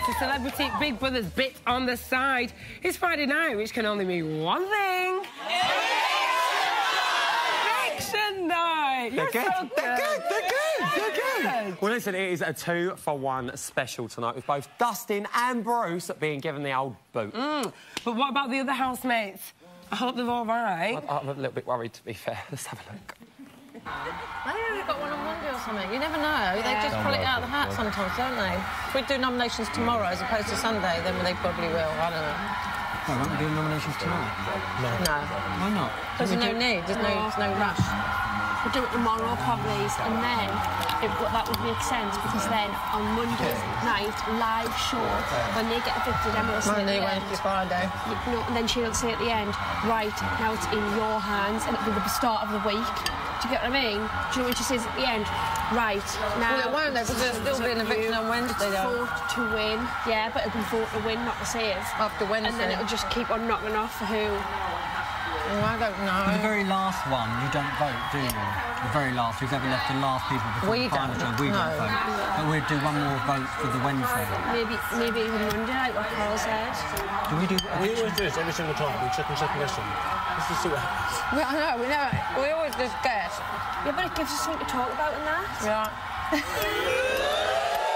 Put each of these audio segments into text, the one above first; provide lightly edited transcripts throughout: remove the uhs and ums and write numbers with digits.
to Celebrity Big Brother's Bit on the Side. It's Friday night, which can only mean one thing. Eviction night! You're They're good. So good. They're good. Well, listen, it is a 2-for-1 special tonight with both Dustin and Bruce being given the old boot. But what about the other housemates? I hope they're all right. I'm a little bit worried, to be fair. Let's have a look. Maybe they've got one on Monday or something. You never know. They just pull it out of the hat sometimes, don't they? If we do nominations tomorrow as opposed to Sunday, then they probably will. I don't know. Why won't we do nominations tonight? No. Why not? There's no need. There's no rush. We'll do it tomorrow, probably, and then that would make sense because then on Monday night, live show, when they get evicted, Emma will say Monday, at the Wednesday, end, Friday. no, and then she'll say at the end, right, now it's in your hands, and it'll be the start of the week. Do you get what I mean? Do you know when she says at the end, right, now... Well, it won't, though, because there'll still be an eviction on Wednesday, though. Vote to win, yeah, but it'll be vote to win, not to save. After Wednesday. And then it'll just keep on knocking off for who... Oh, I don't know. The very last one, you don't vote, do you? The very last, who's ever left the last people before the final job, we don't vote. But we'd do one more vote for the Wednesday. Maybe even Monday, like what Carl said. Do we do... We always do this every single time. We check and guess them. Let's just see what happens. I know, we know. We always just guess. Yeah, but it gives us something to talk about in that. Yeah.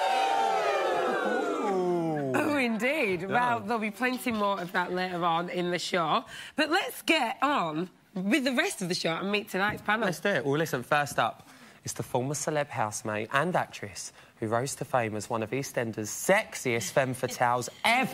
Oh, indeed. Well, there'll be plenty more of that later on in the show. But let's get on with the rest of the show and meet tonight's panel. Let's do it. Well, listen, first up is the former celeb housemate and actress who rose to fame as one of EastEnders' sexiest femme fatales ever.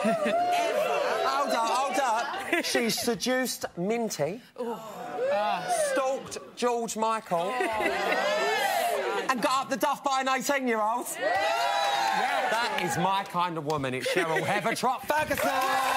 Hold up. She seduced Minty, stalked George Michael, and got up the duff by an 18-year-old. That is my kind of woman. It's Cheryl Heathertrott Ferguson.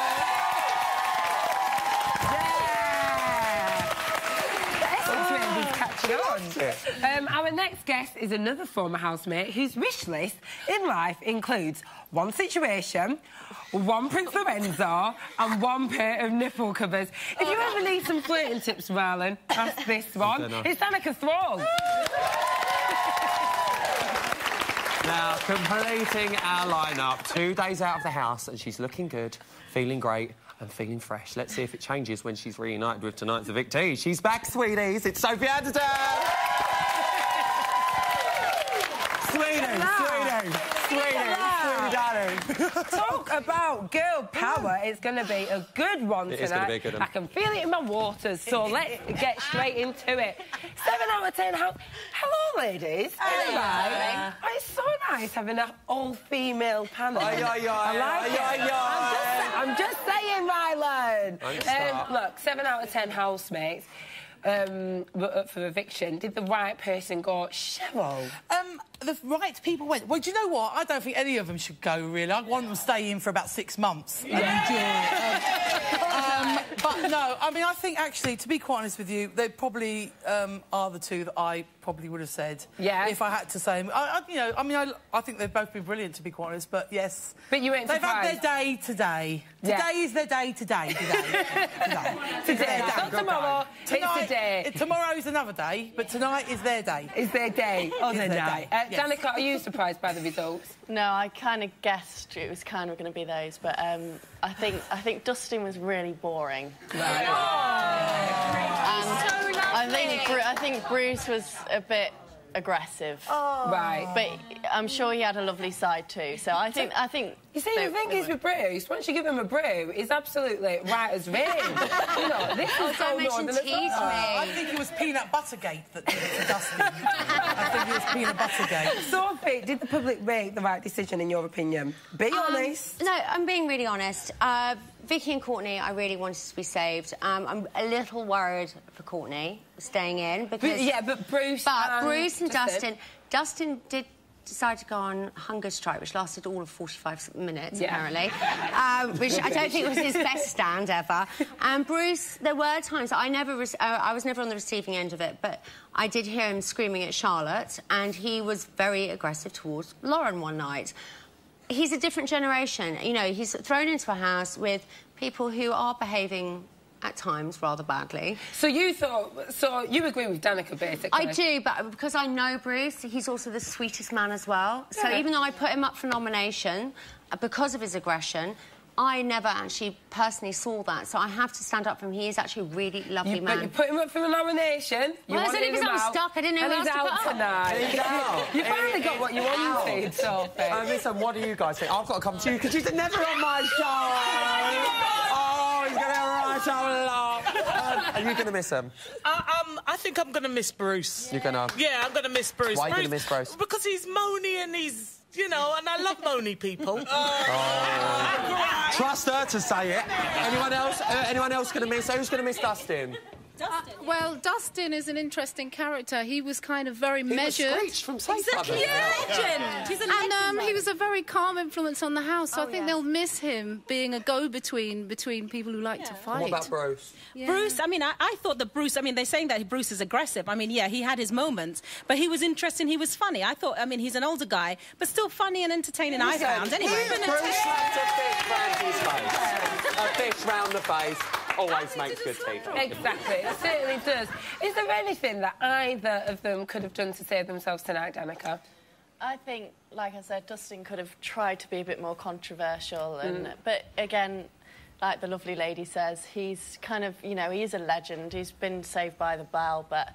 Our next guest is another former housemate whose wish list in life includes one situation, one Prince Lorenzo and one pair of nipple covers. If you ever need some flirting tips, Marlon, ask this one. It's Danica Thrall. Now, completing our lineup, 2 days out of the house, and she's looking good, feeling great, and feeling fresh. Let's see if it changes when she's reunited with tonight's evictee. She's back, sweeties. It's Sophie Anderton. Sweetie, darling. Talk about girl power. It's going to be a good one tonight. It is going to be a good one. I can feel it in my waters, so let's get straight into it. 7 out of 10. Hello, ladies. Hello. Right. Oh, it's so nice having an all-female panel. I like it. I'm just saying, Rylan. Look, 7 out of 10 housemates. Were up for eviction. Did the right person go, Cheryl? The right people went. Well, do you know what? I don't think any of them should go, really. I want them to stay in for about 6 months and enjoy. But no, I mean, I think, actually, to be quite honest with you, they probably are the two that I probably would have said. Yeah. If I had to say them. I think they've both been brilliant, to be quite honest, but yes. But you ain't They've surprised. had their day today. Yeah. Today is their day today. Today. Not tomorrow. It's today. Tomorrow's another day, but tonight is their day. Is their day. Other their night. day. Yes. Danica, are you surprised by the results? No, I kind of guessed it was kind of going to be those, but I think Dustin was really boring. Right. And I think Bruce was a bit aggressive. Right. But I'm sure he had a lovely side too. So I think. You see, the thing is with Bruce, once you give him a brew, he's absolutely right as rain. You know, this is so mention northern as tea well. to me. I think it was peanut buttergate that did it to Dustin. I think it was peanut buttergate. Sophie, did the public make the right decision in your opinion? Be honest. No, I'm being really honest. Vicky and Courtney, I really wanted to be saved. I'm a little worried for Courtney staying in because... But Bruce Bruce and Dustin did decide to go on hunger strike, which lasted all of 45 minutes, apparently, which I don't think was his best stand ever. And Bruce, there were times I was never on the receiving end of it, but I did hear him screaming at Charlotte, and he was very aggressive towards Lauren one night. He's a different generation. You know, he's thrown into a house with people who are behaving at times rather badly. So you agree with Danica, basically? I do, but because I know Bruce, he's also the sweetest man as well. So even though I put him up for nomination because of his aggression, I never actually personally saw that, so I have to stand up for him. He is actually a really lovely man. But you put him up for the nomination. Well, I said because I'm stuck. I didn't know who else to put up. Tonight. He's out. You finally got what you wanted, Sophie. Listen, what do you guys think? I've got to come to you because you're never on my show. Oh, he's going to write a lot. Are you going to miss him? I think I'm going to miss Bruce. You're going to? Yeah, I'm going to miss Bruce. Why are you going to miss Bruce? Because he's moany and he's... You know, and I love moany people. Trust her to say it. Anyone else? Anyone else going to miss? Who's going to miss Dustin? Well, Dustin is an interesting character. He was kind of very measured. He was Screech from Safe Exactly, legend. He's a legend. And he was a very calm influence on the house, so I think they'll miss him being a go-between between people who like to fight. What about Bruce? Yeah. Bruce, I mean, I thought that Bruce, I mean, they're saying that Bruce is aggressive. I mean, yeah, he had his moments, but he was interesting, he was funny. I thought, I mean, he's an older guy, but still funny and entertaining, I found. Anyway. Bruce slapped a fish round his face. A fish round the face always makes good teeth. Exactly. It certainly does. Is there anything that either of them could have done to save themselves tonight, Danica? I think, like I said, Dustin could have tried to be a bit more controversial, but again, like the lovely lady says, he's kind of, you know, he is a legend. He's been saved by the bell, but...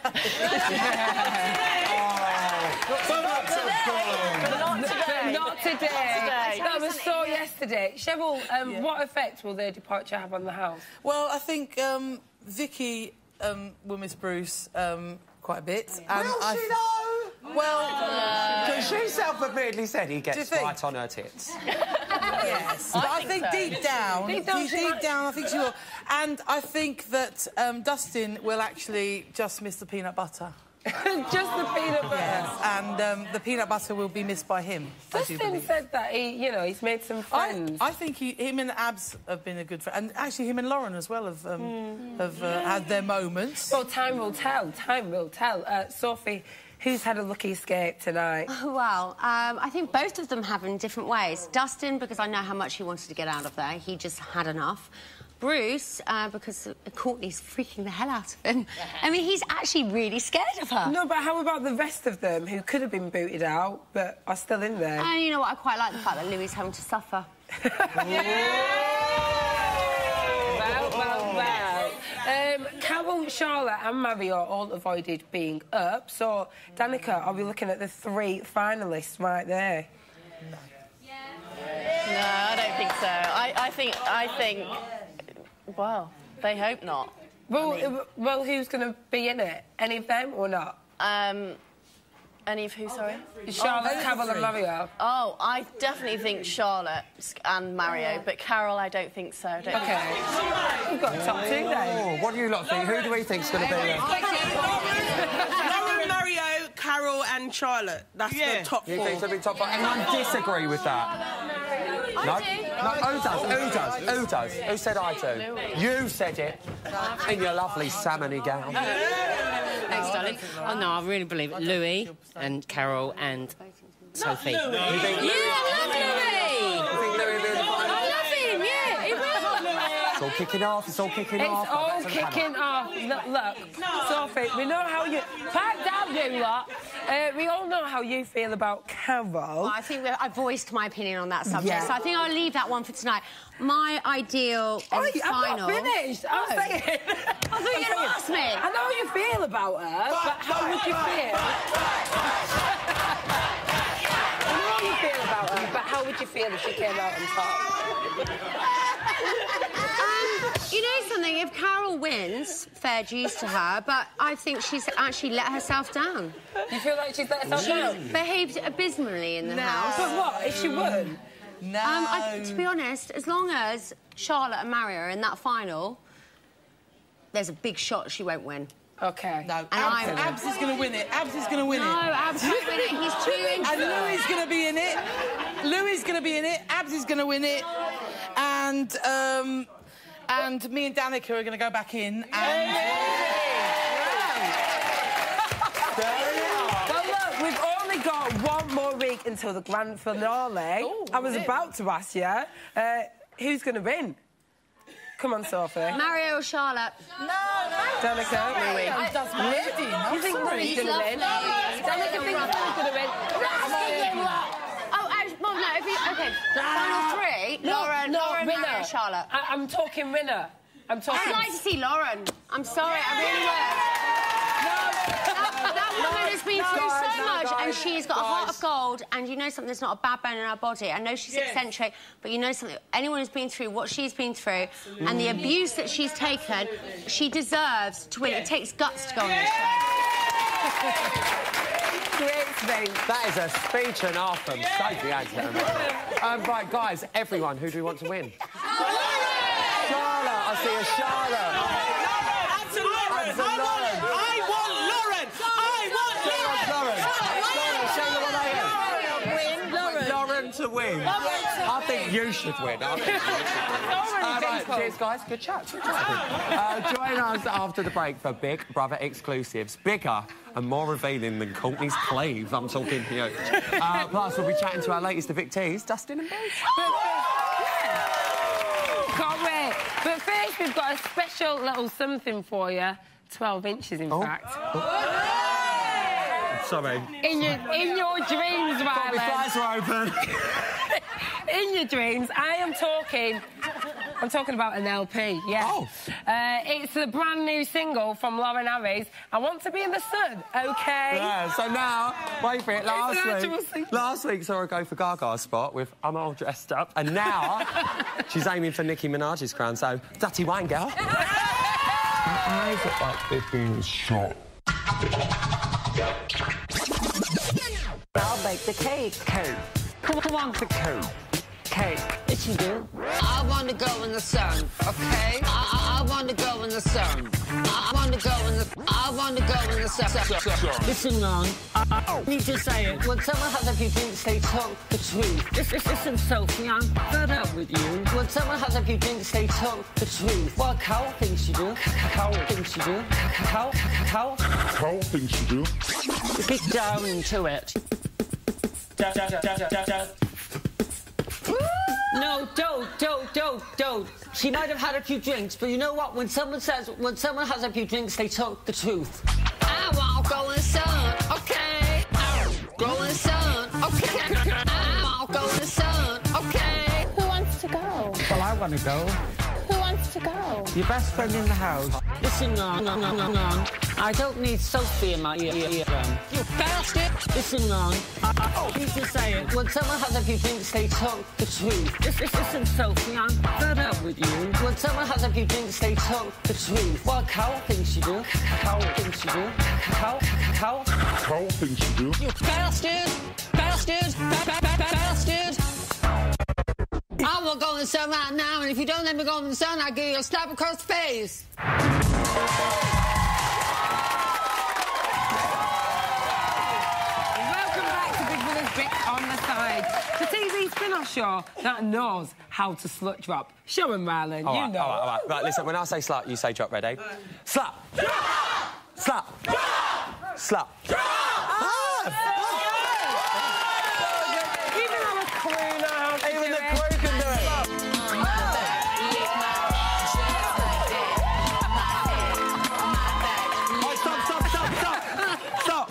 Not today. That was so yesterday. Cheryl, what effect will their departure have on the house? Well, I think Vicky will miss Bruce quite a bit. And will she, though? Well... Because she self-admittedly said he gets right on her tits. Yes. But I think deep down, I think she will. And I think that Dustin will actually just miss the peanut butter. Just the peanut butter? Yes, and the peanut butter will be missed by him. Dustin said that he's made some friends. I think him and Abs have been a good friend, and actually him and Lauren as well have had their moments. Well, time will tell. Time will tell. Sophie, who's had a lucky escape tonight? Well, I think both of them have in different ways. Dustin, because I know how much he wanted to get out of there. He just had enough. Bruce, because Courtney's freaking the hell out of him. I mean, he's actually really scared of her. No, but how about the rest of them who could have been booted out but are still in there? And you know what? I quite like the fact that Louis having to suffer. Well. Carol, Charlotte and Mario all avoided being up. So, Danica, are we looking at the 3 finalists right there? No, I don't think so. I think... Well, they hope not. Well, who's going to be in it? Any of them or not? Any of who, sorry? Charlotte, Carol and Mario. Oh, I definitely think Charlotte and Mario, but Carol, I don't think so. OK. We've got top 2 then. What do you lot think? Who do we think's going to be there? Lauren, Mario, Carol and Charlotte. That's the top 4. You think it's going to be top 4? Anyone disagree with that? No? Who does? Who said I do? You said it in your lovely salmony gown. Thanks, darling. Oh, no, I really believe it. Louis and Carol and Sophie. You think Louis? I love Louis! You think Louis will be in the final? I love him, yeah, he will. It's all kicking off, It's all kicking off. Look, Sophie, we know how you... Pipe down, you lot. We all know how you feel about Carol. Well, I think I voiced my opinion on that subject, so I think I'll leave that one for tonight. My ideal final... I'm not finished. I'm saying... I thought you were going to ask me. I know how you feel about her, but how would you feel? I know how you feel about her, but how would you feel if she came out on top? You know something? If Carol wins, fair dues to her, but I think she's actually let herself down. You feel like she's let herself down? She behaved abysmally in the house. But what, if she won? No. To be honest, as long as Charlotte and Mario are in that final, there's a big shot she won't win. OK. No, Abs is going to win it. Abs is going to win it. No, Abs won't win it. He's too interested. And Louis is going to be in it. Louis is going to be in it. Abs is going to win it. And me and Danica are going to go back in and... Well, look, we've only got 1 more week until the grand finale. I was about to ask you, who's going to win? Come on, Sophie. Mario or Charlotte? No. Danica, Louis. You think Louis going to win? Danica thinks Louis going to win. Oh, Mum, no, OK. Final three. Lauren, Mario, Charlotte. I'm talking winner. I'd like to see Lauren. I'm sorry, I really would. That woman has been through so much, and she's got a heart of gold, and you know something, there's not a bad bone in her body. I know she's eccentric, but you know something, anyone who's been through what she's been through and the abuse that she's taken, she deserves to win. It takes guts to go on this show. Great speech. That is a speech and a half from Sophie Adler. Right, guys, everyone, who do we want to win? Charlotte, I see a Charlotte. Lauren. I want Lauren. Lauren to win. I think you should win. Right, cheers, guys. Good chat. Join us after the break for Big Brother exclusives. Bigger and more revealing than Courtney's cleave. I'm talking huge. Plus, we'll be chatting to our latest evictees, Dustin and Bruce. Can't wait. But first, we've got a special little something for you. 12 inches, in fact. Sorry. In your dreams, Rylan. My eyes are open. In your dreams, I'm talking about an LP, yeah. Oh. It's a brand new single from Lauren Harries. I Want to Be in the Sun, OK? Yeah, so now, wait for it, last week saw her go for Gaga's spot with I'm all dressed up, and now she's aiming for Nicki Minaj's crown, so dirty wine girl. My eyes are like they're being shot. I'll bake the cake. Cake. Who wants the cake? Cake. Yes, you do. I want to go in the sun, okay? I want to go in the sun. I want to go in the sun. Listen, Ron. I need to say it. When someone has a few drinks, they talk the truth. Listen, Sophie, I'm fed up with you. When someone has a few drinks, they talk the truth. Well, Carol thinks you do. Carol thinks you do. Carol thinks you do. Get down into it. No, don't. She might have had a few drinks, but you know what? When someone has a few drinks, they talk the truth. I want to go in the sun, okay? Go in the sun, okay? I want to go in the sun, okay? Who wants to go? Well, I want to go. Who wants to go? Your best friend in the house. Listen, Ron. I don't need Sophie in my ear. You bastard! Listen, Ron. I need to say it. When someone has a few drinks, they talk the truth. Listen, Sophie, I'm fed up with you. When someone has a few drinks, they talk the truth. Well, Carol thinks you do. Carol thinks you do. Carol thinks you do. You bastard! Bastard! I will go in the sun right now, and if you don't let me go in the sun, I'll give you a slap across the face. Welcome back to Big Brother's Bit on the Side, the TV spin-off show that knows how to slut drop. Show him, Rylan, All you right, know. all right. Right, listen, when I say slut, you say drop, ready? Slut! Slut! Slut! Even our crew know how to Even do the it. crew can do it. Stop!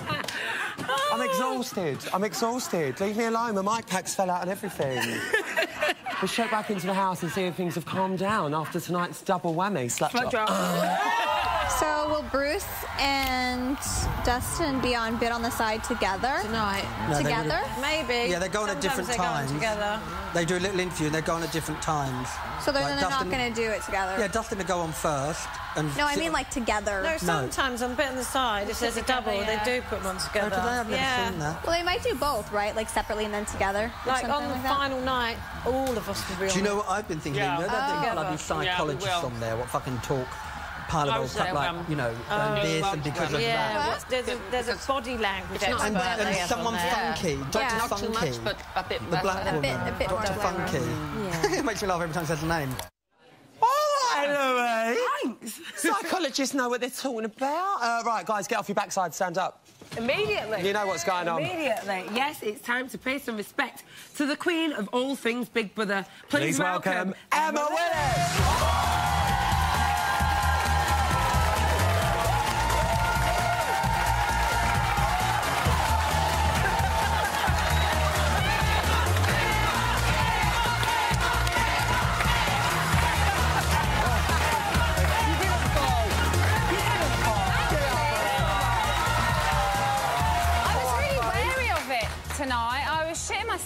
I'm exhausted. Leave me alone. My mic packs fell out and everything. We'll straight back into the house and see if things have calmed down after tonight's double whammy. Slut drop. So will Bruce and Dustin be on Bit on the Side together? Tonight. No, together? Maybe. Yeah, they go on at different times. Together. They do a little interview and they go on at different times. So they're not going to do it together? Yeah, Dustin will go on first. And no, I mean like together. No, sometimes on Bit on the Side, if there's a double, they do put them on together. I've never seen that. Well, they might do both, right? Like separately and then together. Like on the final night, all of us will be on. Do you know what I've been thinking? Yeah. There are bloody psychologists on there. What fucking talk? Pile of old crap like, you know, this and because of that. There's a body language expert and someone funky, Dr. Funky. Not too much, but a bit the black woman, a bit Dr. Funky. It makes me laugh every time I say the name. Louis. Thanks. Psychologists know what they're talking about. Right, guys, get off your backside, stand up. Immediately. You know what's going on. Immediately. Yes, it's time to pay some respect to the queen of all things Big Brother. Please welcome Emma Willis.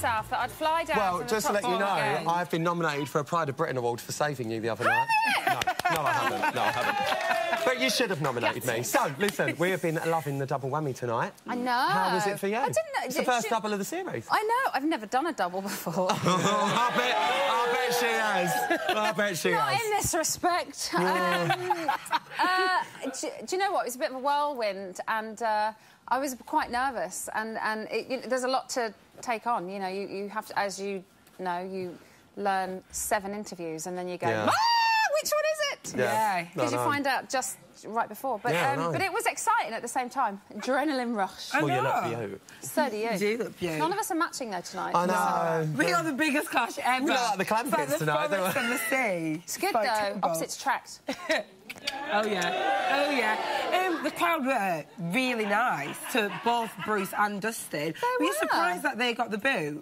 myself that I'd fly down Well, from the just to top let you know, again. I've been nominated for a Pride of Britain award for saving you the other night. No, I haven't. No, I haven't. But you should have nominated me. So, listen, we have been loving the double whammy tonight. I know. How was it for you? I didn't know. It's the first double of the series. I know. I've never done a double before. I bet she has. I bet she Not has. in this respect. Do you know what? It was a bit of a whirlwind, and I was quite nervous. And there's a lot to take on. You know, you have to, as you know, you learn 7 interviews, and then you go, which one is it? Yeah. Because you find out just right before. But but it was exciting at the same time. Adrenaline rush. Well, you look beautiful. So do you. You do look beautiful. None of us are matching though tonight. I know. We are the biggest clash ever. We look like the Clampets tonight, don't we? From the sea. It's good though. Opposites attract. Oh yeah, oh yeah. The crowd were really nice to both Bruce and Dustin. Were you surprised that they got the boot?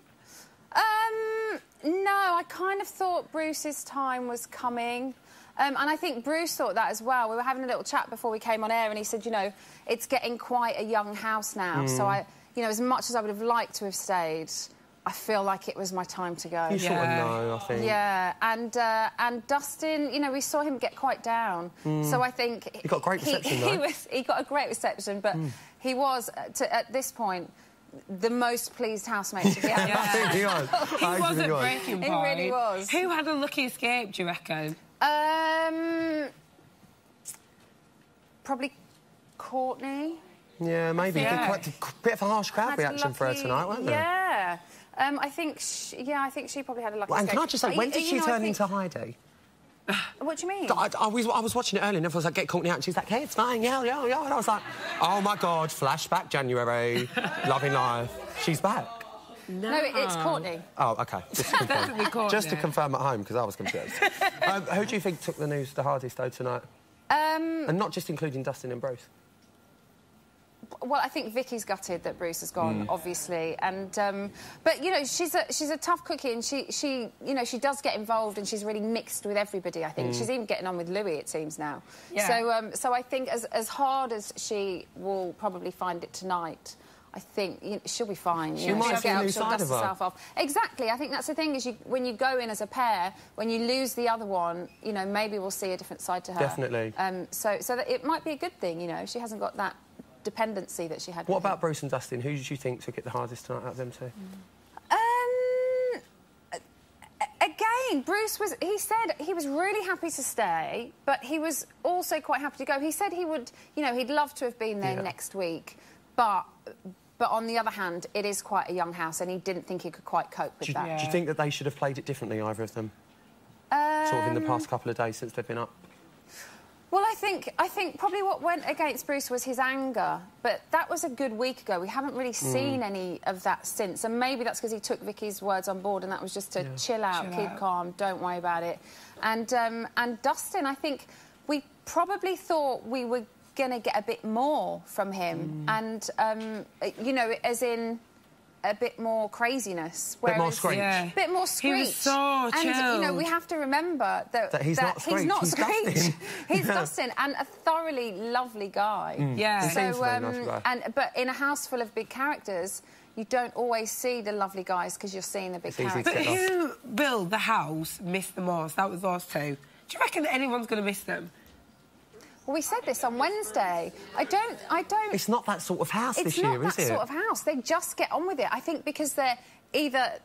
No, I kind of thought Bruce's time was coming. And I think Bruce thought that as well. We were having a little chat before we came on air, and he said, you know, it's getting quite a young house now. So you know, as much as I would have liked to have stayed, I feel like it was my time to go. You sort of know, I think. Yeah, and Dustin, you know, we saw him get quite down. So I think he got a great reception. He got a great reception, but he was at this point the most pleased housemate to be out. He was. He was at breaking point. He really was. Who had a lucky escape, do you reckon? Probably Courtney. Yeah, maybe. Yeah. Quite a bit of a harsh crowd reaction for her tonight, wasn't there? Yeah. I think she probably had a lucky Well, and escape. can I just say, when did she turn into Heidi? What do you mean? I was watching it earlier and everyone was like, get Courtney out, and she's like, hey, it's fine, yeah. And I was like, oh, my God, flashback January, loving life. She's back. No, it's Courtney. Oh, OK. Just to confirm at home, because I was confused. Who do you think took the news the hardest, though, tonight? And not just including Dustin and Bruce. Well, I think Vicky's gutted that Bruce has gone, obviously, and but you know she's a tough cookie, and she you know she does get involved, and she's really mixed with everybody. I think she's even getting on with Louis, it seems now. Yeah. So I think as hard as she will probably find it tonight, I think she'll be fine. She might have a new side of her. Exactly. I think that's the thing is when you go in as a pair, when you lose the other one, you know maybe we'll see a different side to her. Definitely. So that it might be a good thing. You know, she hasn't got that dependency that she had. What about Bruce and Dustin? Who did you think took it the hardest tonight out of them two? Again, Bruce he said he was really happy to stay, but he was also quite happy to go. He said he would, you know, he'd love to have been there next week, but on the other hand, it is quite a young house, and he didn't think he could quite cope with that. Do you think that they should have played it differently, either of them? Sort of in the past couple of days since they've been up? Well, I think probably what went against Bruce was his anger, but that was a good week ago. We haven't really seen any of that since, and maybe that's because he took Vicky's words on board, and that was just to chill out, keep calm, don't worry about it. And Dustin, I think we probably thought we were going to get a bit more from him, and you know, as in a bit more craziness. Bit more screech. Yeah. Bit more screech. He was so chilled. And, you know, we have to remember that he's not screech. Dustin. He's Dustin, and a thoroughly lovely guy. Yeah. So, but in a house full of big characters, you don't always see the lovely guys because you're seeing the big characters. But who will the house miss the most? That was those two. Do you reckon that anyone's going to miss them? Well, we said this on Wednesday. I don't... It's not that sort of house this year, is it? It's not that sort of house. They just get on with it. I think because they're either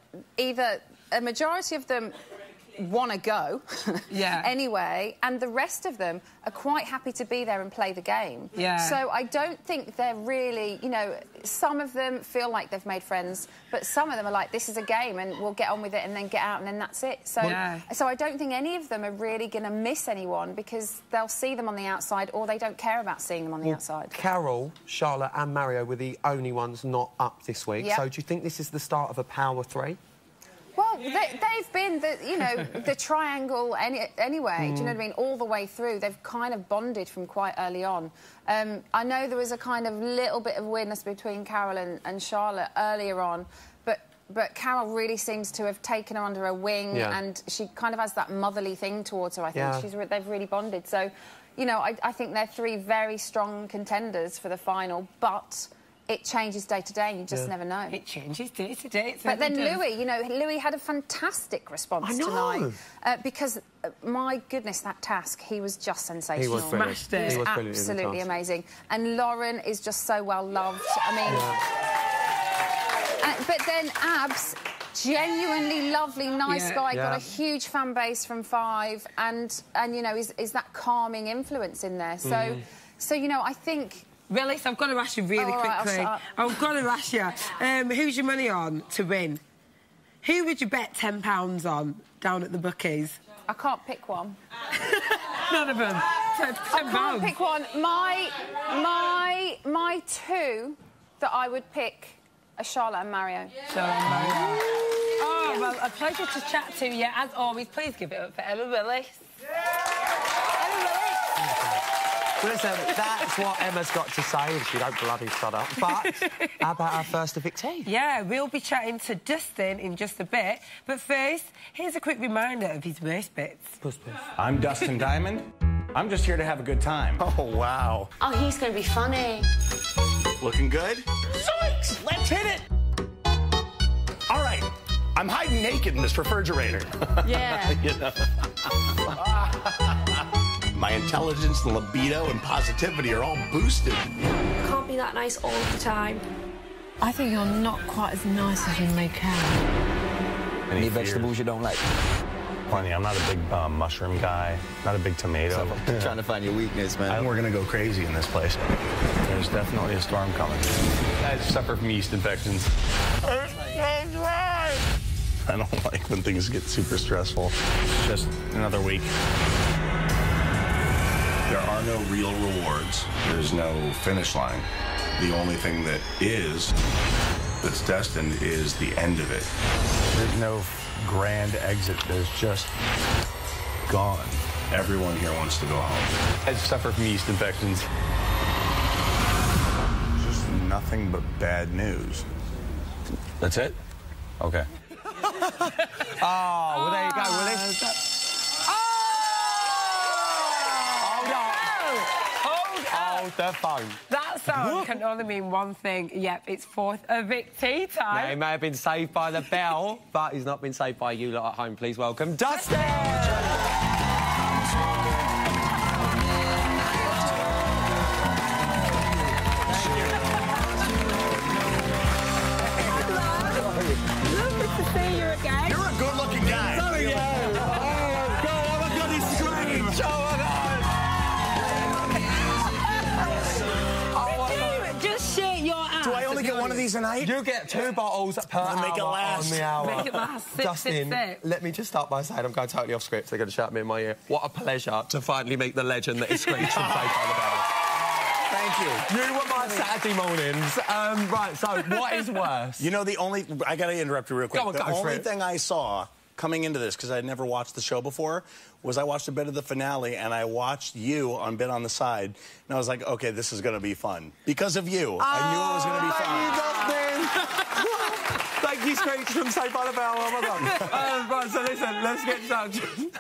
a majority of them want to go anyway, and the rest of them are quite happy to be there and play the game. Yeah. So I don't think they're really, you know, some of them feel like they've made friends, but some of them are like, this is a game and we'll get on with it and then get out and then that's it. So, so I don't think any of them are really going to miss anyone because they'll see them on the outside or they don't care about seeing them on the outside. Carol, Charlotte and Mario were the only ones not up this week. Yep. So do you think this is the start of a power three? Well, they've been, the triangle anyway, do you know what I mean, all the way through. They've kind of bonded from quite early on. I know there was a kind of little bit of weirdness between Carol and Charlotte earlier on, but Carol really seems to have taken her under her wing and she kind of has that motherly thing towards her, I think. They've really bonded. So, you know, I think they're three very strong contenders for the final, but... it changes day to day and you just never know. It changes day to day. But then Louis, you know, Louis had a fantastic response tonight. Because, my goodness, that task, he was just sensational. He was brilliant. He was absolutely amazing. And Lauren is just so well loved. I mean... but then Abs... genuinely lovely, nice guy, got a huge fan base from Five, and you know, is that calming influence in there. So you know, I think... Willis, I've got to ask you really quickly. I've got to ask you, who's your money on to win? Who would you bet £10 on down at the bookies? I can't pick one. None of them. £10. I can't pick one. My two that I would pick are Charlotte and Mario. Charlotte and Mario. Oh, well, a pleasure to chat to you. As always, please give it up for Emma Willis. Emma Willis. Well, listen, that's what Emma's got to say, and she don't bloody shut up. But how about our first evictee? Yeah, we'll be chatting to Dustin in just a bit. But first, here's a quick reminder of his worst bits. Puss, puss. I'm Dustin Diamond. I'm just here to have a good time. Oh, wow. Oh, he's going to be funny. Looking good? Zoinks! Let's hit it! All right. I'm hiding naked in this refrigerator. Yeah. You know? My intelligence, libido, and positivity are all boosted. Can't be that nice all the time. I think you're not quite as nice as you make out. Any vegetables you don't like? Plenty. I'm not a big mushroom guy, not a big tomato. So, trying to find your weakness, man. I think we're going to go crazy in this place. There's definitely a storm coming. I suffer from yeast infections. I don't like when things get super stressful. It's just another week. There are no real rewards. There's no finish line. The only thing that's destined is the end of it. There's no grand exit. There's just gone. Everyone here wants to go home. I suffer from yeast infections. Just nothing but bad news. That's it? Okay. Oh, well, there you go, Willis. Hold the phone. That sound can only mean one thing. Yep, it's fourth evictee time. Yeah, he may have been saved by the bell, but he's not been saved by you lot at home. Please welcome Dustin! Lovely to see you again. You're a good-looking guy. Sorry, yeah. Oh, God, oh, my God, he's strange. Oh, my God. Just shake your ass. Do I only get one of these a night? You get 2 bottles per hour make it last. on the hour. Make it last. Sip, Dustin, sip, sip. let me just start by saying I'm going totally off script. They're going to shout me in my ear. What a pleasure to finally meet the legend that is Screech from Saved by the Bell. Thank you. You were my Saturday mornings. Right, so what is worse? You know, I got to interrupt you real quick. Go on, the only thing I saw coming into this, because I'd never watched the show before, was I watched a bit of the finale, and I watched you on Bit on the Side, and I was like, OK, this is going to be fun. Because of you. I knew it was going to be fun. Thank you, Screech from Saved by the Bell. Oh, my God. Right, so listen, let's get stuck.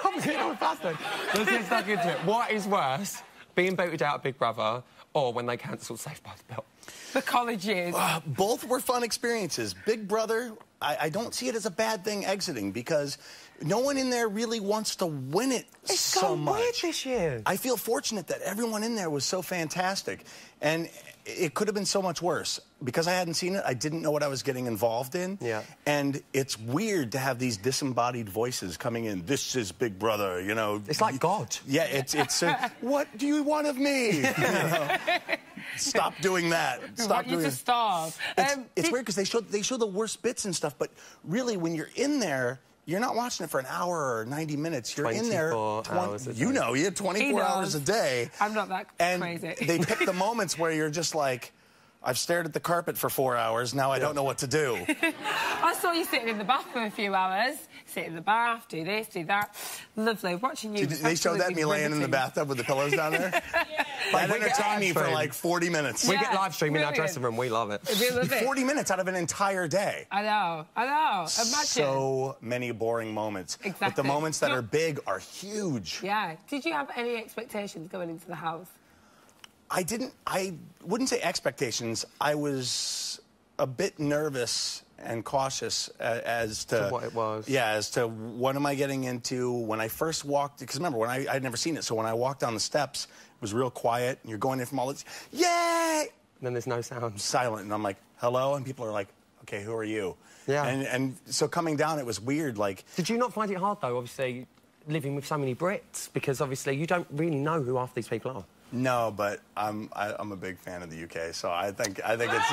Let's get stuck into it. What is worse, being booted out of Big Brother or when they cancelled Saved by the Bell? The college years. Both were fun experiences. Big Brother, I don't see it as a bad thing exiting because no one in there really wants to win it so much. Weird this year. I feel fortunate that everyone in there was so fantastic. And it could have been so much worse. Because I hadn't seen it, I didn't know what I was getting involved in. Yeah. And it's weird to have these disembodied voices coming in. This is Big Brother, you know. It's like God. Yeah, it's what do you want of me? You know? Stop doing that. Stop doing to starve. It's weird because they show the worst bits and stuff, but really when you're in there, you're not watching it for an hour or 90 minutes. You're in there 24 hours a day. You know, you have 24 hours a day. I'm not that crazy. And they pick the moments where you're just like, I've stared at the carpet for 4 hours, now I don't know what to do. I saw you sitting in the bath for a few hours. Sit in the bath, do this, do that. Lovely. Watching you. They showed that me laying in the bathtub with the pillows down there? That entertained me for like 40 minutes. We get live stream in our dressing room. We love it. We love it. 40 minutes out of an entire day. I know. Imagine. So many boring moments. Exactly. But the moments that are big are huge. Yeah. Did you have any expectations going into the house? I wouldn't say expectations. I was a bit nervous and cautious as to what it was. Yeah, as to what am I getting into. When I first walked, because remember, I'd never seen it, so when I walked down the steps, it was real quiet, and you're going in from all this, yay! And then there's no sound. Silent, and I'm like, hello? And people are like, okay, who are you? Yeah. And so coming down, it was weird, like... Did you not find it hard, though, obviously, living with so many Brits? Because, obviously, you don't really know who half these people are. No, but I'm a big fan of the UK, so I think it's...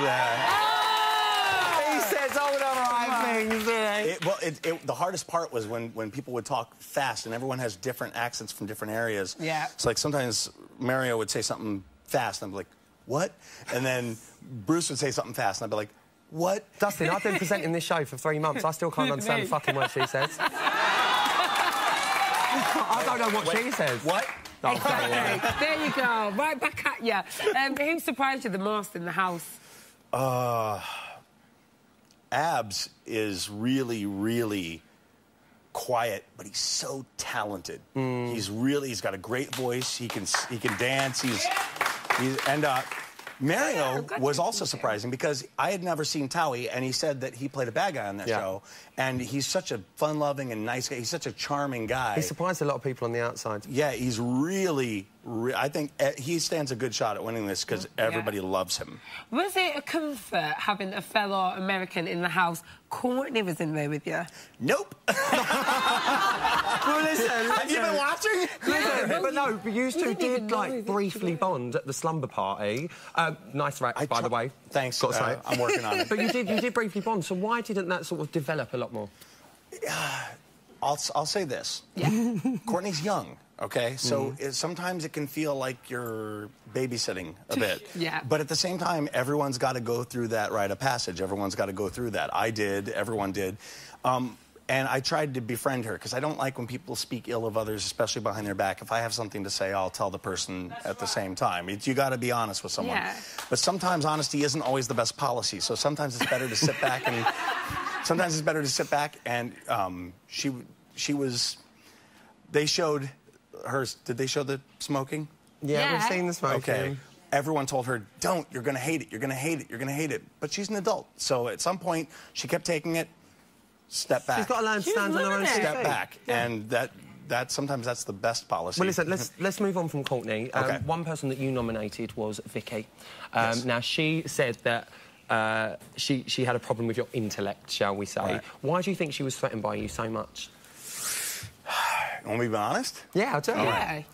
He says all the right things. The hardest part was when people would talk fast, and everyone has different accents from different areas. Yeah. So, like, sometimes Mario would say something fast, and I'd be like, what? And then Bruce would say something fast, and I'd be like, what? Dustin, I've been presenting this show for 3 months. I still can't understand the fucking word she says. I don't know what she says. What? Oh, there you go. Right back at you. Who surprised you the most in the house? Abs is really, really quiet, but he's so talented. He's got a great voice. He can dance. Mario was also surprising because I had never seen Towie, and he said that he played a bad guy on that show, and he's such a fun-loving and nice guy. He's such a charming guy. He surprised a lot of people on the outside. Yeah, he's really... I think he stands a good shot at winning this because everybody loves him. Was it a comfort having a fellow American in the house? Courtney was in there with you. Nope. Well, listen, have you been watching? Listen, but you two did, like, briefly bond at the slumber party. Nice rack, by the way. Thanks. Got to say. I'm working on it. But you did briefly bond, so why didn't that sort of develop a lot more? I'll say this. Yeah. Courtney's young. Okay, so sometimes it can feel like you're babysitting a bit. Yeah. But at the same time, everyone's got to go through that rite of passage. Everyone's got to go through that. I did. Everyone did. And I tried to befriend her because I don't like when people speak ill of others, especially behind their back. If I have something to say, I'll tell the person at the same time. You got to be honest with someone. Yeah. But sometimes honesty isn't always the best policy. So sometimes it's better to sit back and... Sometimes it's better to sit back and she was... They showed... hers. Did they show the smoking? Yeah, we've seen the smoking. Okay. Everyone told her, don't, you're going to hate it, you're going to hate it, you're going to hate it. But she's an adult. So at some point, she kept taking it, step back. She's got to learn to stand on her own step back. Yeah. And that sometimes that's the best policy. Well, listen, let's move on from Courtney. Okay. One person that you nominated was Vicky. Now, she said that she had a problem with your intellect, shall we say. Right. Why do you think she was threatened by you so much? Want me to be honest? Yeah, I'll tell you. Yeah.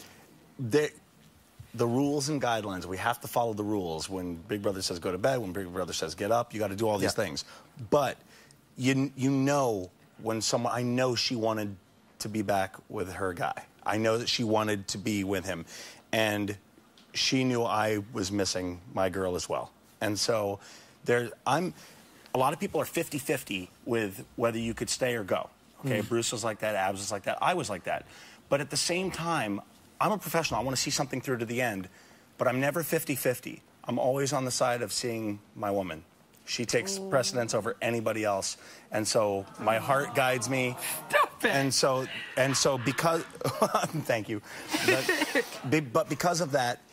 The rules and guidelines, we have to follow the rules. When Big Brother says go to bed, when Big Brother says get up, you got to do all these things. But you know when someone... I know she wanted to be back with her guy. I know that she wanted to be with him. And she knew I was missing my girl as well. And so a lot of people are 50-50 with whether you could stay or go. Okay, Bruce was like that, Abs was like that, I was like that. But at the same time, I'm a professional. I want to see something through to the end. But I'm never 50-50. I'm always on the side of seeing my woman. She takes precedence over anybody else. And so my heart guides me. Stop it! And so because... Thank you. But because of that,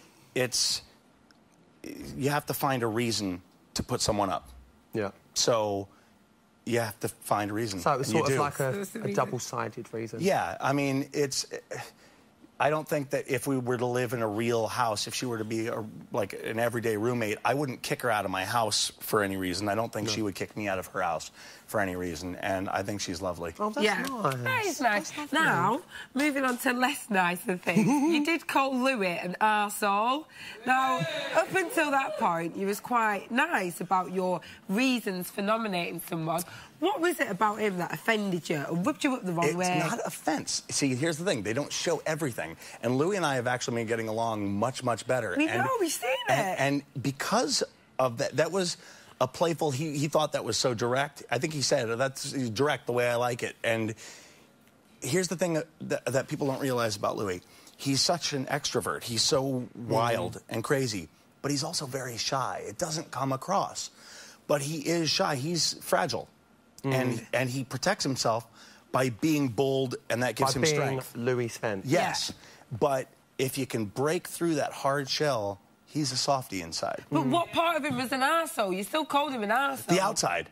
you have to find a reason to put someone up. Yeah. So... you have to find a reason. So it was sort of like a double-sided reason. Yeah, I mean, I don't think that if we were to live in a real house, if she were to be like an everyday roommate, I wouldn't kick her out of my house for any reason. I don't think she would kick me out of her house for any reason, and I think she's lovely. Oh, that's nice. That is nice. Now, moving on to less nicer things. You did call Louis an arsehole. Now, up until that point, you was quite nice about your reasons for nominating someone. What was it about him that offended you or rubbed you up the wrong way? It's not offence. See, here's the thing. They don't show everything. And Louis and I have actually been getting along much, much better. We've seen it. And because of that was a playful... He thought that was so direct. I think he said, that's direct the way I like it. And here's the thing that people don't realize about Louis. He's such an extrovert. He's so wild and crazy. But he's also very shy. It doesn't come across. But he is shy. He's fragile. And he protects himself by being bold, and that gives him strength. Louis Sven. Yes. Yeah. But if you can break through that hard shell he's a softie inside. But what part of him was an arsehole? You still called him an arsehole. The outside.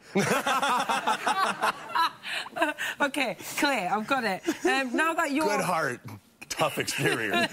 OK, Claire, I've got it. Now that you're... Good heart, tough exterior.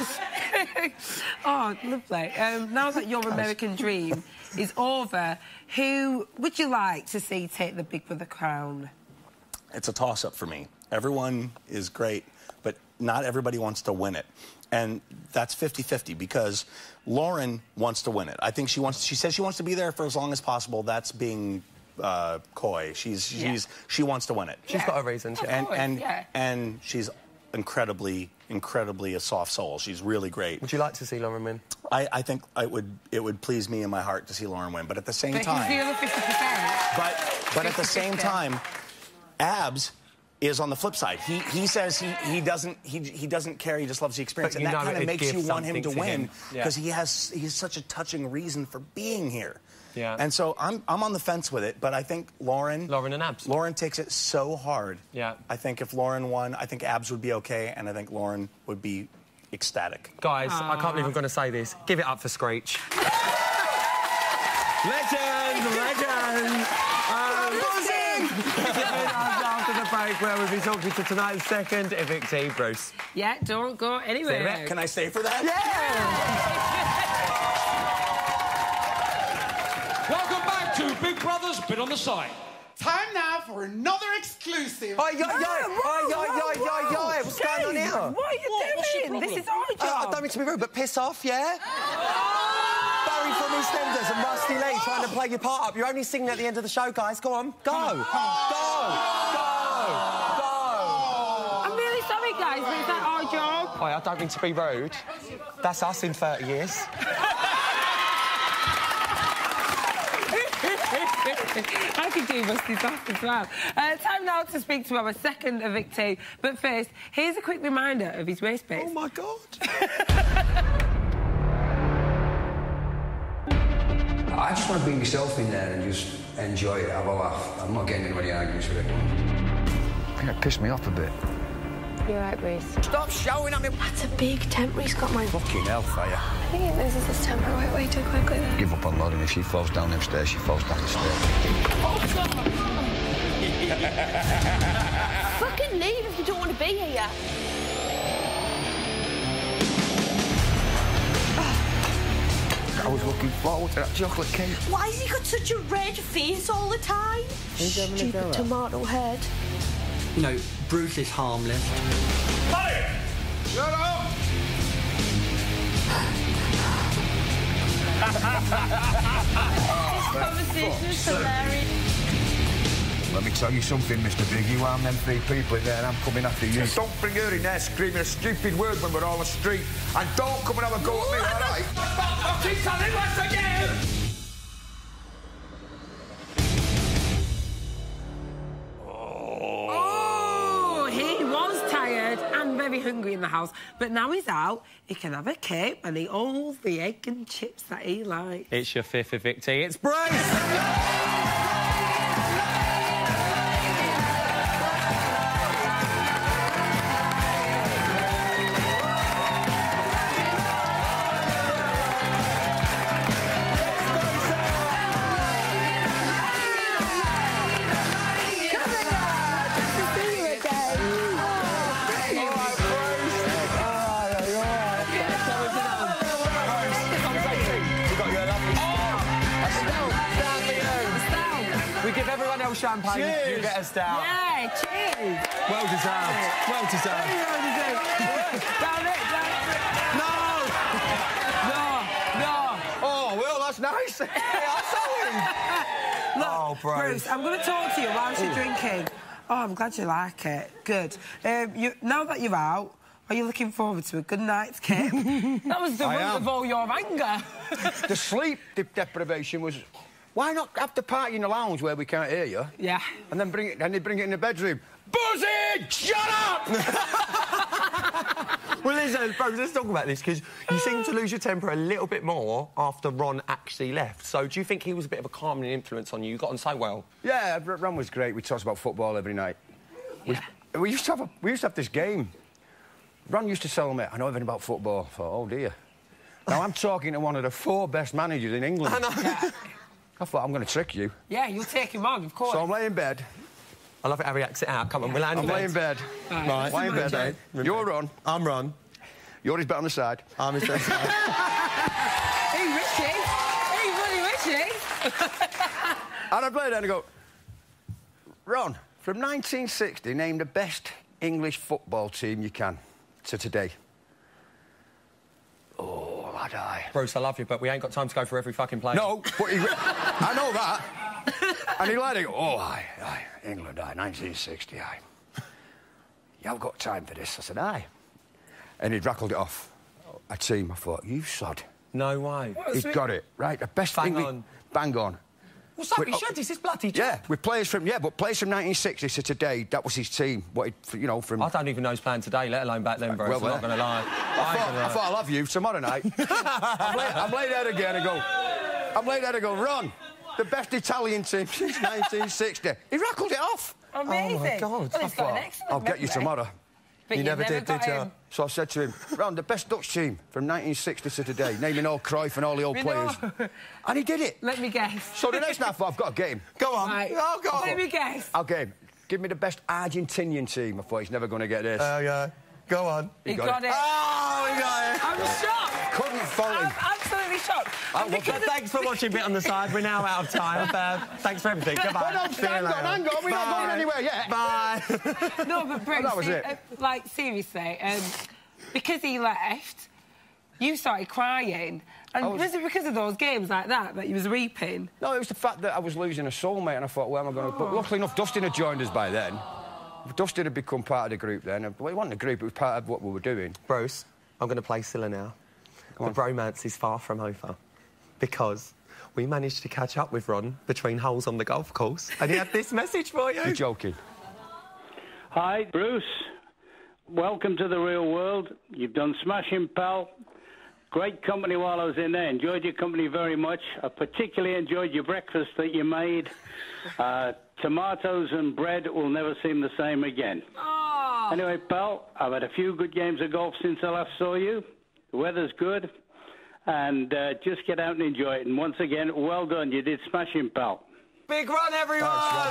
Oh, lovely. Now that your American dream is over, who would you like to see take the Big Brother crown? It's a toss-up for me. Everyone is great, but not everybody wants to win it. And that's 50-50 because Lauren wants to win it. I think she says she wants to be there for as long as possible. That's being coy. She wants to win it. She's got a reason. And she's incredibly a soft soul. She's really great. Would you like to see Lauren win? I think it would please me in my heart to see Lauren win, but at the same time... But he's the other 50%. But at the same time, Abs is on the flip side. He says he doesn't care, he just loves the experience. And that kind of makes you want him to win because he has such a touching reason for being here. Yeah. And so I'm on the fence with it, but I think Lauren and Abs. Lauren takes it so hard. Yeah. I think if Lauren won, I think Abs would be okay, and I think Lauren would be ecstatic. Guys, I can't believe I'm going to say this. Give it up for Screech. Legend! After the break, where we'll be talking to tonight's second evictee, Bruce. Yeah, don't go anywhere. Can I stay for that? Yeah! Welcome back to Big Brother's Bit on the Side. Time now for another exclusive. What's going on here? What are you doing? This is our job. I don't mean to be rude, but piss off, yeah? Barry from EastEnders and Rusty Lee trying to play your part up. You're only singing at the end of the show, guys. Go on. Go. I'm really sorry, guys, but is that our job? I don't mean to be rude. That's us in 30 years. I could do Rusty's off as well. Time now to speak to our second evictee. But first, here's a quick reminder of his race base. Oh, my God. I just want to bring myself in there and just enjoy it, have a laugh. I'm not getting into any arguments with anyone. I think it pissed me off a bit. You're right, Bruce. Stop shouting at me! That's a big temper he's got, my... Fucking hellfire. I think he loses his temper way too quickly then. Give up on Lauren. If she falls down them stairs, she falls down the stairs. Fucking leave if you don't want to be here. I was looking forward to that chocolate cake. Why has he got such a red face all the time? Stupid tomato head. You know, Bruce is harmless. Hey! Shut up! This conversation is hilarious. Let me tell you something, Mr. Big. You arm them 3 people in there and I'm coming after you. Don't bring her in there screaming a stupid word when we're all on the street. And don't come and have a go at me, all right? I'll keep telling once again! Oh, he was tired and very hungry in the house, but now he's out, he can have a cake and eat all the egg and chips that he likes. It's your 5th evictee. It's Bruce! Champagne, cheers. You get us down. Yeah, cheers. Well deserved. Well deserved. Down it. No. Oh, well, that's nice. Look, Bruce, I'm going to talk to you whilst you're drinking. Oh, I'm glad you like it. Good. Now that you're out, are you looking forward to a good night's kip? That was the root of all your anger. The sleep deprivation was... Why not have the party in the lounge where we can't hear you? Yeah. And then bring it in the bedroom. Buzzard! Shut up! Well, listen, Bruce, let's talk about this, because you seem to lose your temper a little bit more after Ron actually left. So do you think he was a bit of a calming influence on you? You got on so well. Yeah, Ron was great. We talked about football every night. Yeah. We used to have this game. Ron used to tell me, I know everything about football. I thought, oh, dear. Now, I'm talking to one of the 4 best managers in England. I know. Yeah. I thought, I'm going to trick you. Yeah, you'll take him on, of course. So I'm laying in bed. I love it how he acts it out. Come on, we'll land I'm laying in bed. Right. Laying in bed, eh? You're Ron. I'm Ron. You're his bet on the side. I'm his bet on the side. He wishes. He really wishes. And I play there and I go, Ron, from 1960, name the best English football team you can to today. Oh, lad, I... Bruce, I love you, but we ain't got time to go for every fucking player. No, but he... I know that. And he let it go, oh, aye, England, 1960, aye. You haven't got time for this. I said, aye. And he'd rattled it off. A team, I thought, you sod. No way. He'd got it. Right, the best Bang English... on. Bang on. What's that? You should. This is bloody job. Yeah, with players from... Yeah, but players from 1960 to today, that was his team. What, you know, from... I don't even know his plan today, let alone back then, bro. Well, I'm not going to lie. I thought I love you tomorrow night. I'm laid there again and go... I'm laid there and go, Ron, the best Italian team since 1960. He rattled it off. Amazing. Oh, my God. Well, he's got an excellent I'll get you memory. tomorrow. But you never did you? So I said to him, Ron, the best Dutch team from 1960 to today, naming all Cruyff and all the old players. And he did it. Let me guess. So the next night I thought, I've got a game. Go on. Right. Oh, go on. Let me guess. I'll game. Give me the best Argentinian team. I thought he's never going to get this. Yeah. Go on. He got it. Oh, he got it. I'm shocked. Couldn't follow him. I'm absolutely shocked. Thanks for watching Bit on the Side. We're now out of time. Thanks for everything. Goodbye. No, hang on. We're not going anywhere yet. Bye. No, but Bruce, that was it. Like, seriously, because he left, you started crying. And was it because of those games like that you was weeping? No, it was the fact that I was losing a soulmate, and I thought, where am I going to... But luckily enough, Dustin had joined us by then. Dustin had become part of the group then. Well, it wasn't a group, it was part of what we were doing. Bruce, I'm going to play Scylla now. The bromance is far from over. Because we managed to catch up with Ron between holes on the golf course, and he had this message for you. You're joking. Hi, Bruce. Welcome to the real world. You've done smashing, pal. Great company while I was in there. Enjoyed your company very much. I particularly enjoyed your breakfast that you made. Tomatoes and bread will never seem the same again. Oh. Anyway, pal, I've had a few good games of golf since I last saw you. The weather's good. And just get out and enjoy it. And once again, well done. You did smashing, pal. Big run, everyone!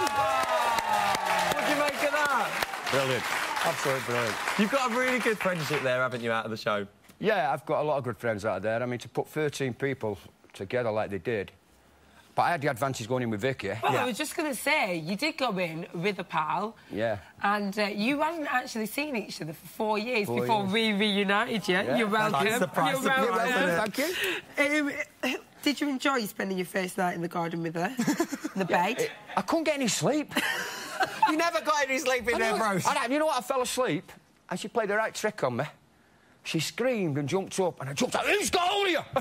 What do you make of that? Brilliant. Absolutely brilliant. You've got a really good friendship there, haven't you, out of the show? Yeah, I've got a lot of good friends out there. I mean, to put 13 people together like they did... But I had the advantage going in with Vicky. Well, I was just going to say, you did go in with a pal. Yeah. And you hadn't actually seen each other for 4 years before we reunited you. Yeah. You're welcome. Surprise, You're welcome. Thank you. Did you enjoy spending your first night in the garden with her? In the bed? I couldn't get any sleep. You never got any sleep in there, Bruce. You know what? I fell asleep, and she played the right trick on me. She screamed and jumped up, and I jumped out. Who's got hold of you?